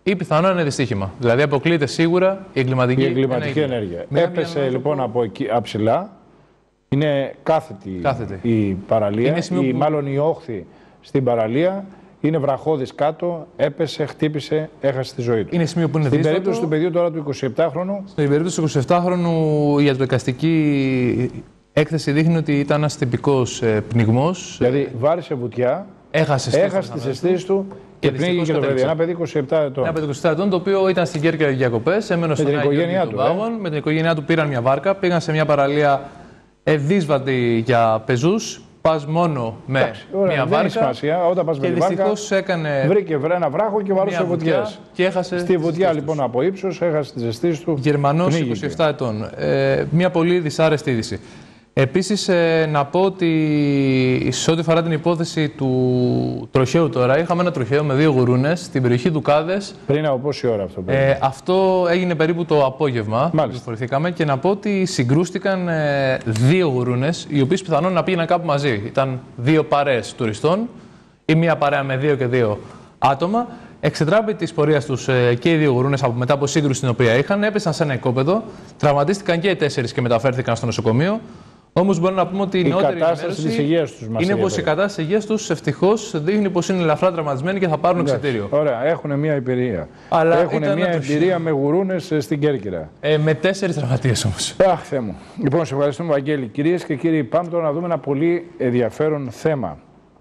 ή πιθανόν είναι δυστύχημα. Δηλαδή αποκλείεται σίγουρα η εγκληματική ενέργεια. Έπεσε λοιπόν από ψηλά. Είναι κάθετη η παραλία, μάλλον η όχθη στην παραλία. Είναι βραχώδης κάτω, έπεσε, χτύπησε, έχασε τη ζωή του. Είναι σημείο που είναι στην περίπτωση του παιδιού τώρα του 27χρονου. Στην περίπτωση του 27χρονου, η ιατροδικαστική έκθεση δείχνει ότι ήταν ένας τυπικός πνιγμός. Δηλαδή βάρισε βουτιά, έχασε τις αισθήσεις του και πνίγηκε το παιδί. Ένα παιδί 27 ετών. Ένα παιδί 27 ετών, το οποίο ήταν στην Κέρκυρα διακοπές, έμενε στον Άγιο των Πάγων. Με την οικογένειά του πήραν μια βάρκα, πήγαν σε μια παραλία δύσβατη για πεζούς. Πας μόνο με μια βάρκα. Σημασία. Όταν πας με τη βάρκα, βρήκε ένα βράχο και βαρούσε βουτιές. Και έχασε στη βουτιά λοιπόν από ύψος, έχασε τις αισθήσεις του. Γερμανός 27 ετών. Μια πολύ δυσάρεστη είδηση. Επίσης, να πω ότι σε ό,τι αφορά την υπόθεση του τροχαίου τώρα, είχαμε ένα τροχαίο με 2 γουρούνες στην περιοχή Δουκάδες. Πριν από πόση ώρα αυτό? Αυτό έγινε περίπου το απόγευμα. Πληροφορηθήκαμε και να πω ότι συγκρούστηκαν 2 γουρούνες, οι οποίες πιθανόν να πήγαιναν κάπου μαζί. Ήταν 2 παρέες τουριστών ή μια παρέα με 2 και 2 άτομα. Εξετράπη τη πορεία του και οι 2 γουρούνες μετά από σύγκρουση την οποία είχαν, έπεσαν σε ένα οικόπεδο. Τραυματίστηκαν και οι 4 και μεταφέρθηκαν στο νοσοκομείο. Όμως μπορούμε να πούμε ότι η νεότερη ενημέρωση είναι πως η κατάσταση της υγείας τους ευτυχώς δείχνει πως είναι ελαφρά τραυματισμένοι και θα πάρουν εξιτήριο. Ωραία, έχουν μια εμπειρία. Έχουν μια εμπειρία με γουρούνες στην Κέρκυρα. Με 4 τραυματίες όμως. Αχ, Θεέ μου. Λοιπόν, σε ευχαριστούμε, Βαγγέλη. Κυρίες και κύριοι, πάμε τώρα να δούμε ένα πολύ ενδιαφέρον θέμα.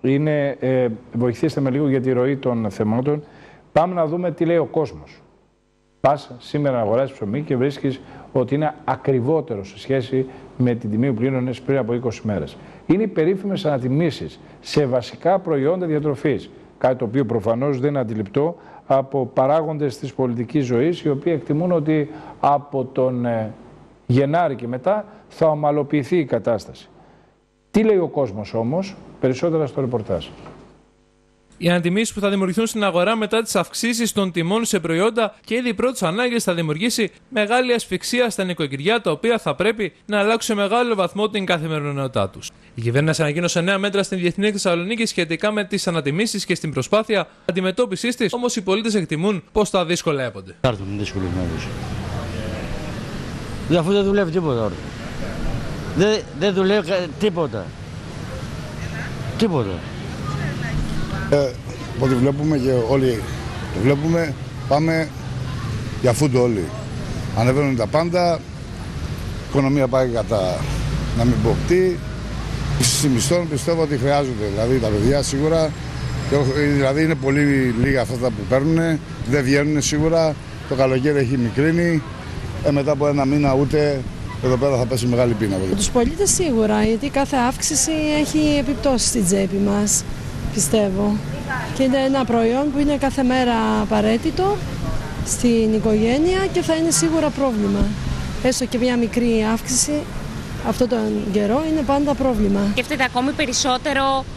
Βοηθήστε με λίγο για τη ροή των θεμάτων. Πάμε να δούμε τι λέει ο κόσμος. Πας σήμερα να αγοράσεις ψωμί και βρίσκεις ότι είναι ακριβότερο σε σχέση με την τιμή που πλήρωνες πριν από 20 μέρες. Είναι οι περίφημες ανατιμήσεις σε βασικά προϊόντα διατροφής. Κάτι το οποίο προφανώς δεν είναι αντιληπτό από παράγοντες της πολιτικής ζωής, οι οποίοι εκτιμούν ότι από τον Γενάρη και μετά θα ομαλοποιηθεί η κατάσταση. Τι λέει ο κόσμος όμως? Περισσότερα στο ρεπορτάζ. Οι ανατιμήσεις που θα δημιουργηθούν στην αγορά μετά τις αυξήσεις των τιμών σε προϊόντα και είδη πρώτης ανάγκης θα δημιουργήσει μεγάλη ασφυξία στα νοικοκυριά, τα οποία θα πρέπει να αλλάξουν σε μεγάλο βαθμό την καθημερινότητά τους. Η κυβέρνηση ανακοίνωσε νέα μέτρα στην Διεθνή Θεσσαλονίκη σχετικά με τις ανατιμήσεις και στην προσπάθεια αντιμετώπισης της, όμως οι πολίτες εκτιμούν πως τα δύσκολα έπονται. Αφού δεν δουλεύει τίποτα. Δεν δουλεύει τίποτα. Τίποτα. Ό,τι βλέπουμε και όλοι το βλέπουμε, πάμε για φούντο όλοι. Ανεβαίνουν τα πάντα, η οικονομία πάει κατά να μην πω τι. Στη μισθών πιστεύω ότι χρειάζονται, δηλαδή τα παιδιά σίγουρα, δηλαδή είναι πολύ λίγα αυτά που παίρνουν, δεν βγαίνουν σίγουρα, το καλοκαίρι έχει μικρύνει, μετά από 1 μήνα ούτε εδώ πέρα θα πέσει μεγάλη πείνα. Τους πολίτες σίγουρα, γιατί κάθε αύξηση έχει επιπτώσει στην τσέπη μας. Πιστεύω. Και είναι ένα προϊόν που είναι κάθε μέρα απαραίτητο στην οικογένεια και θα είναι σίγουρα πρόβλημα. Έστω και μια μικρή αύξηση αυτόν τον καιρό είναι πάντα πρόβλημα. Σκέφτεται ακόμη περισσότερο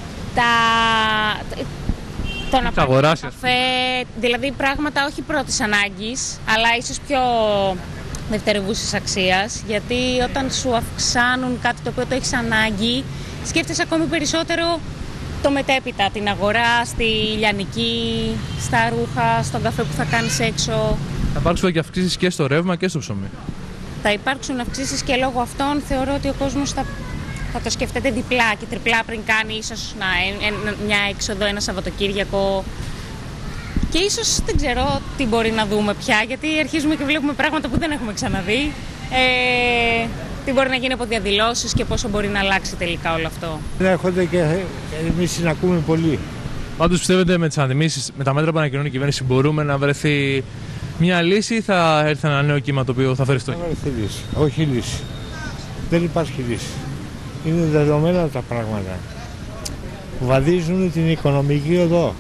το να πάρει καφέ, δηλαδή πράγματα όχι πρώτης ανάγκης, αλλά ίσως πιο δευτερευούσης αξίας, γιατί όταν σου αυξάνουν κάτι το οποίο το έχεις ανάγκη, σκέφτεσαι ακόμη περισσότερο το μετέπειτα, την αγορά, στη λιανική, στα ρούχα, στον καφέ που θα κάνεις έξω. Θα υπάρξουν και αυξήσεις και στο ρεύμα και στο ψωμί. Θα υπάρξουν αυξήσεις και λόγω αυτών θεωρώ ότι ο κόσμος θα το σκεφτεται διπλά και τριπλά πριν κάνει ίσως μια έξοδο, ένα Σαββατοκύριακο. Και ίσως δεν ξέρω τι μπορεί να δούμε πια, γιατί αρχίζουμε και βλέπουμε πράγματα που δεν έχουμε ξαναδεί. Τι μπορεί να γίνει από διαδηλώσεις και πόσο μπορεί να αλλάξει τελικά όλο αυτό. Έρχονται και εμείς να ακούμε πολύ. Πάντως πιστεύετε με τις ανατιμήσεις, με τα μέτρα που ανακοινώνει η κυβέρνηση, μπορούμε να βρεθεί μια λύση ή θα έρθει ένα νέο κύμα το οποίο θα φέρει στο χέρι? Θα βρεθεί λύση. Όχι λύση. Δεν υπάρχει λύση. Είναι δεδομένα τα πράγματα. Βαδίζουν την οικονομική οδό.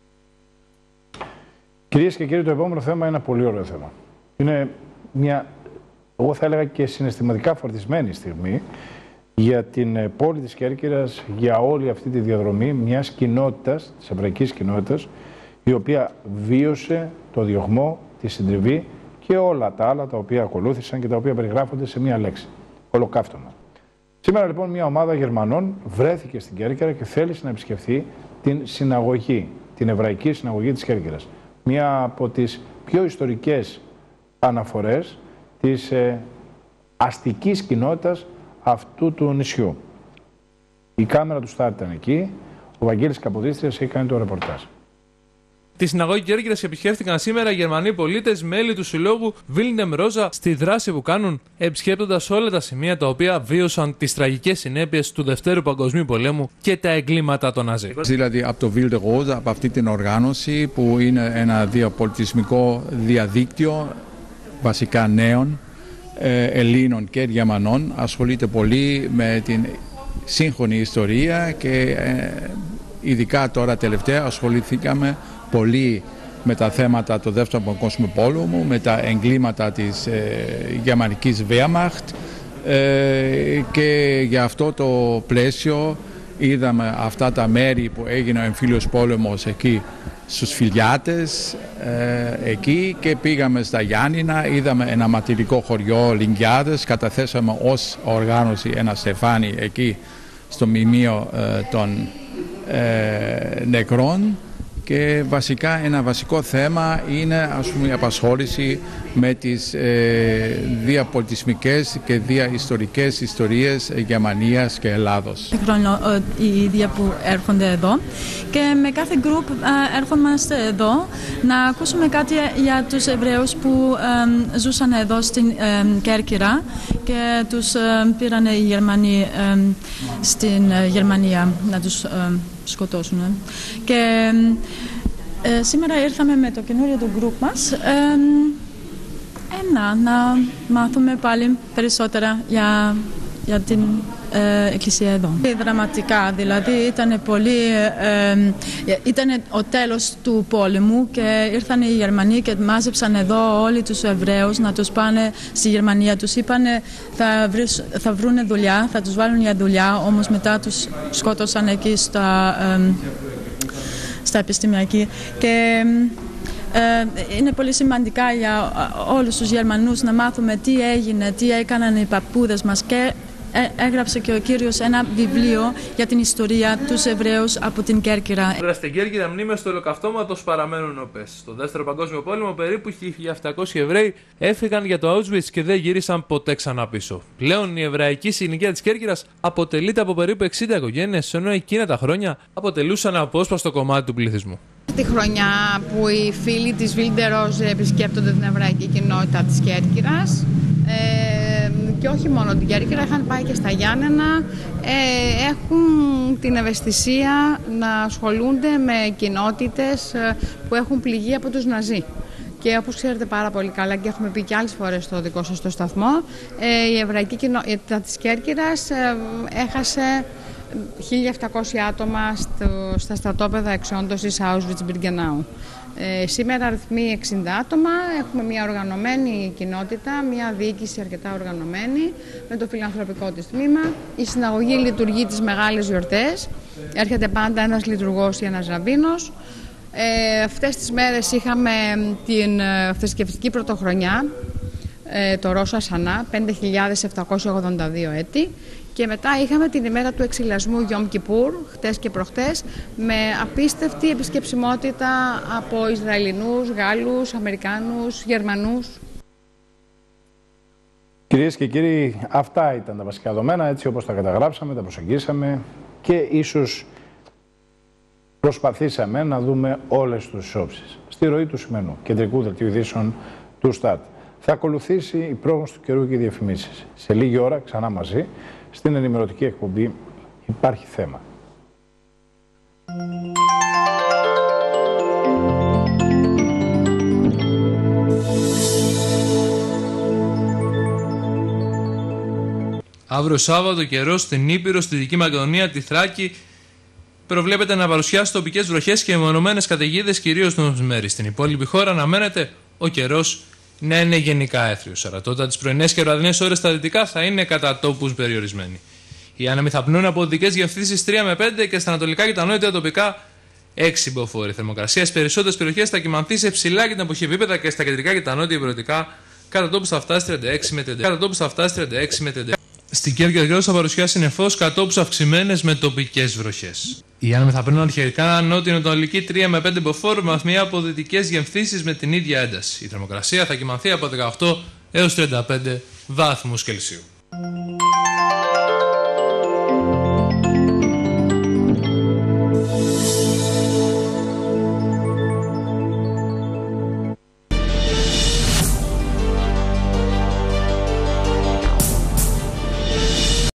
Κυρίες και κύριοι, το επόμενο θέμα είναι ένα πολύ ωραίο θέμα. Είναι μια, εγώ θα έλεγα και συναισθηματικά φορτισμένη στιγμή για την πόλη της Κέρκυρας, για όλη αυτή τη διαδρομή μιας κοινότητας, της εβραϊκής κοινότητας, η οποία βίωσε το διωγμό, τη συντριβή και όλα τα άλλα τα οποία ακολούθησαν και τα οποία περιγράφονται σε μία λέξη. Ολοκαύτωμα. Σήμερα λοιπόν μια ομάδα Γερμανών βρέθηκε στην Κέρκυρα και θέλησε να επισκεφθεί την συναγωγή, την εβραϊκή συναγωγή της Κέρκυρας. μία από τις πιο ιστορικές αναφορές της αστικής κοινότητας αυτού του νησιού. Η κάμερα του Στάρ ήταν εκεί, ο Βαγγέλης Καποδίστριας έχει κάνει το ρεπορτάζ. Τη συναγωγή Κέρκυρας επισκέφθηκαν σήμερα οι Γερμανοί πολίτες, μέλη του συλλόγου Βίλντεμ Ρόζα, στη δράση που κάνουν, επισκέπτοντας όλα τα σημεία τα οποία βίωσαν τις τραγικές συνέπειες του Δευτέρου Παγκοσμίου Πολέμου και τα εγκλήματα των Ναζί. Δηλαδή από το Wilde Rose, από αυτή την οργάνωση που είναι ένα διαπολιτισμικό διαδίκτυο, βασικά νέων, Ελλήνων και Γερμανών, ασχολείται πολύ με την σύγχρονη ιστορία και ειδικά τώρα τελευταία ασχοληθήκαμε πολύ με τα θέματα του Δεύτερου Παγκόσμιου Πόλεμου, με τα εγκλήματα της γερμανικής Wehrmacht και για αυτό το πλαίσιο είδαμε αυτά τα μέρη που έγινε ο εμφύλιος πόλεμος εκεί στους Φιλιάτες εκεί και πήγαμε στα Γιάννηνα, είδαμε ένα ματηρικό χωριό Λιγκιάδες, καταθέσαμε ως οργάνωση ένα στεφάνι εκεί στο μνημείο των νεκρών και βασικά ένα βασικό θέμα είναι η απασχόληση με τις διαπολιτισμικές και διαιστορικές ιστορίες Γερμανίας και Ελλάδος. Χρόνο οι ίδιοι που έρχονται εδώ και με κάθε γκρουπ έρχομαστε εδώ να ακούσουμε κάτι για τους Εβραίους που ζούσαν εδώ στην Κέρκυρα και τους πήραν οι Γερμανοί στην Γερμανία να τους σκοτώσουν. Και σήμερα ήρθαμε με το καινούριο του γκρουπ μας να μάθουμε πάλι περισσότερα για την εκκλησία εδώ. Δραματικά, δηλαδή ήταν ο τέλος του πόλεμου και ήρθαν οι Γερμανοί και μάζεψαν εδώ όλοι τους Εβραίους να τους πάνε στη Γερμανία. Τους είπανε θα βρούνε δουλειά, θα τους βάλουν για δουλειά, όμως μετά τους σκότωσαν εκεί στα επιστημιακή. Και είναι πολύ σημαντικά για όλους τους Γερμανούς να μάθουμε τι έγινε, τι έκαναν οι παππούδες μας και έγραψε και ο Κύριος ένα βιβλίο για την ιστορία τους Εβραίους από την Κέρκυρα. Στην Κέρκυρα μνήμες του Ολοκαυτώματος παραμένουν οπές. Στο Δεύτερο Παγκόσμιο Πόλεμο περίπου 1.700 Εβραίοι έφυγαν για το Auschwitz και δεν γύρισαν ποτέ ξανά πίσω. Πλέον η εβραϊκή συνοικία της Κέρκυρας αποτελείται από περίπου 60 οικογένειες, ενώ εκείνα τα χρόνια αποτελούσαν απόσπαστο κομμάτι του πληθυσμού. Τη χρονιά που οι φίλοι της Wilde Rose επισκέπτονται την εβραϊκή κοινότητα της Κέρκυρας και όχι μόνο την Κέρκυρα, είχαν πάει και στα Γιάννενα, έχουν την ευαισθησία να ασχολούνται με κοινότητες που έχουν πληγεί από τους Ναζί. Και όπως ξέρετε πάρα πολύ καλά και έχουμε πει και άλλες φορές στο δικό σας το σταθμό, η εβραϊκή κοινότητα της Κέρκυρας έχασε 1.700 άτομα στα στρατόπεδα εξόντωσης Auschwitz-Birkenau. Σήμερα αριθμεί 60 άτομα, έχουμε μια οργανωμένη κοινότητα, μια διοίκηση αρκετά οργανωμένη με το φιλανθρωπικό της τμήμα. Η συναγωγή λειτουργεί τις μεγάλες γιορτές, έρχεται πάντα ένας λειτουργός ή ένας ραμπίνος. Αυτές τις μέρες είχαμε την θρησκευτική πρωτοχρονιά, το Ρόσα Σανά, 5.782 έτη. Και μετά είχαμε την ημέρα του εξηλασμού Γιόμ Κιπούρ, χτες και προχτές, με απίστευτη επισκεψιμότητα από Ισραηλινούς, Γάλλους, Αμερικάνους, Γερμανούς. Κυρίες και κύριοι, αυτά ήταν τα βασικά δεδομένα, έτσι όπως τα καταγράψαμε, τα προσεγγίσαμε και ίσως προσπαθήσαμε να δούμε όλες τις όψεις. Στη ροή του σημερινού κεντρικού δελτίου ειδήσεων του ΣΤΑΤ θα ακολουθήσει η πρόγνωση του καιρού και οι διαφημίσεις. Σε λίγη ώρα ξανά μαζί. Στην ενημερωτική εκπομπή Υπάρχει θέμα. Αύριο Σάββατο καιρός στην Ήπειρο, στη Δυτική Μακεδονία, τη Θράκη προβλέπεται να παρουσιάσει τοπικές βροχές και μονομένες καταιγίδες κυρίως στο μεσημέρι. Στην υπόλοιπη χώρα αναμένεται ο καιρός να είναι γενικά έθριος. Αρατότητα τις πρωινές και βραδινές ώρες στα δυτικά θα είναι κατά τόπους περιορισμένη. Οι άνεμοι θα πνούν από δυτικές διευθύνσεις 3 με 5 και στα ανατολικά και τα νότια τοπικά 6 μποφόρ. Η θερμοκρασία στις περισσότερες περιοχές θα κυμανθεί σε ψηλά και την εποχή επίπεδα και στα κεντρικά και τα νότια υπηρετικά κατά τόπους θα φτάσει 36 με 30. Στην Κέρκυρα θα παρουσιάσει νεφός κατά τόπους αυξημένες με τοπικές βροχές. Οι άνεμοι θα παίρνουν αρχικά νότιο-ανατολική 3 με 5 μποφόρ με βαθμία από δυτικές γεμφθήσεις με την ίδια ένταση. Η θερμοκρασία θα κυμανθεί από 18 έως 35 βαθμούς Κελσίου.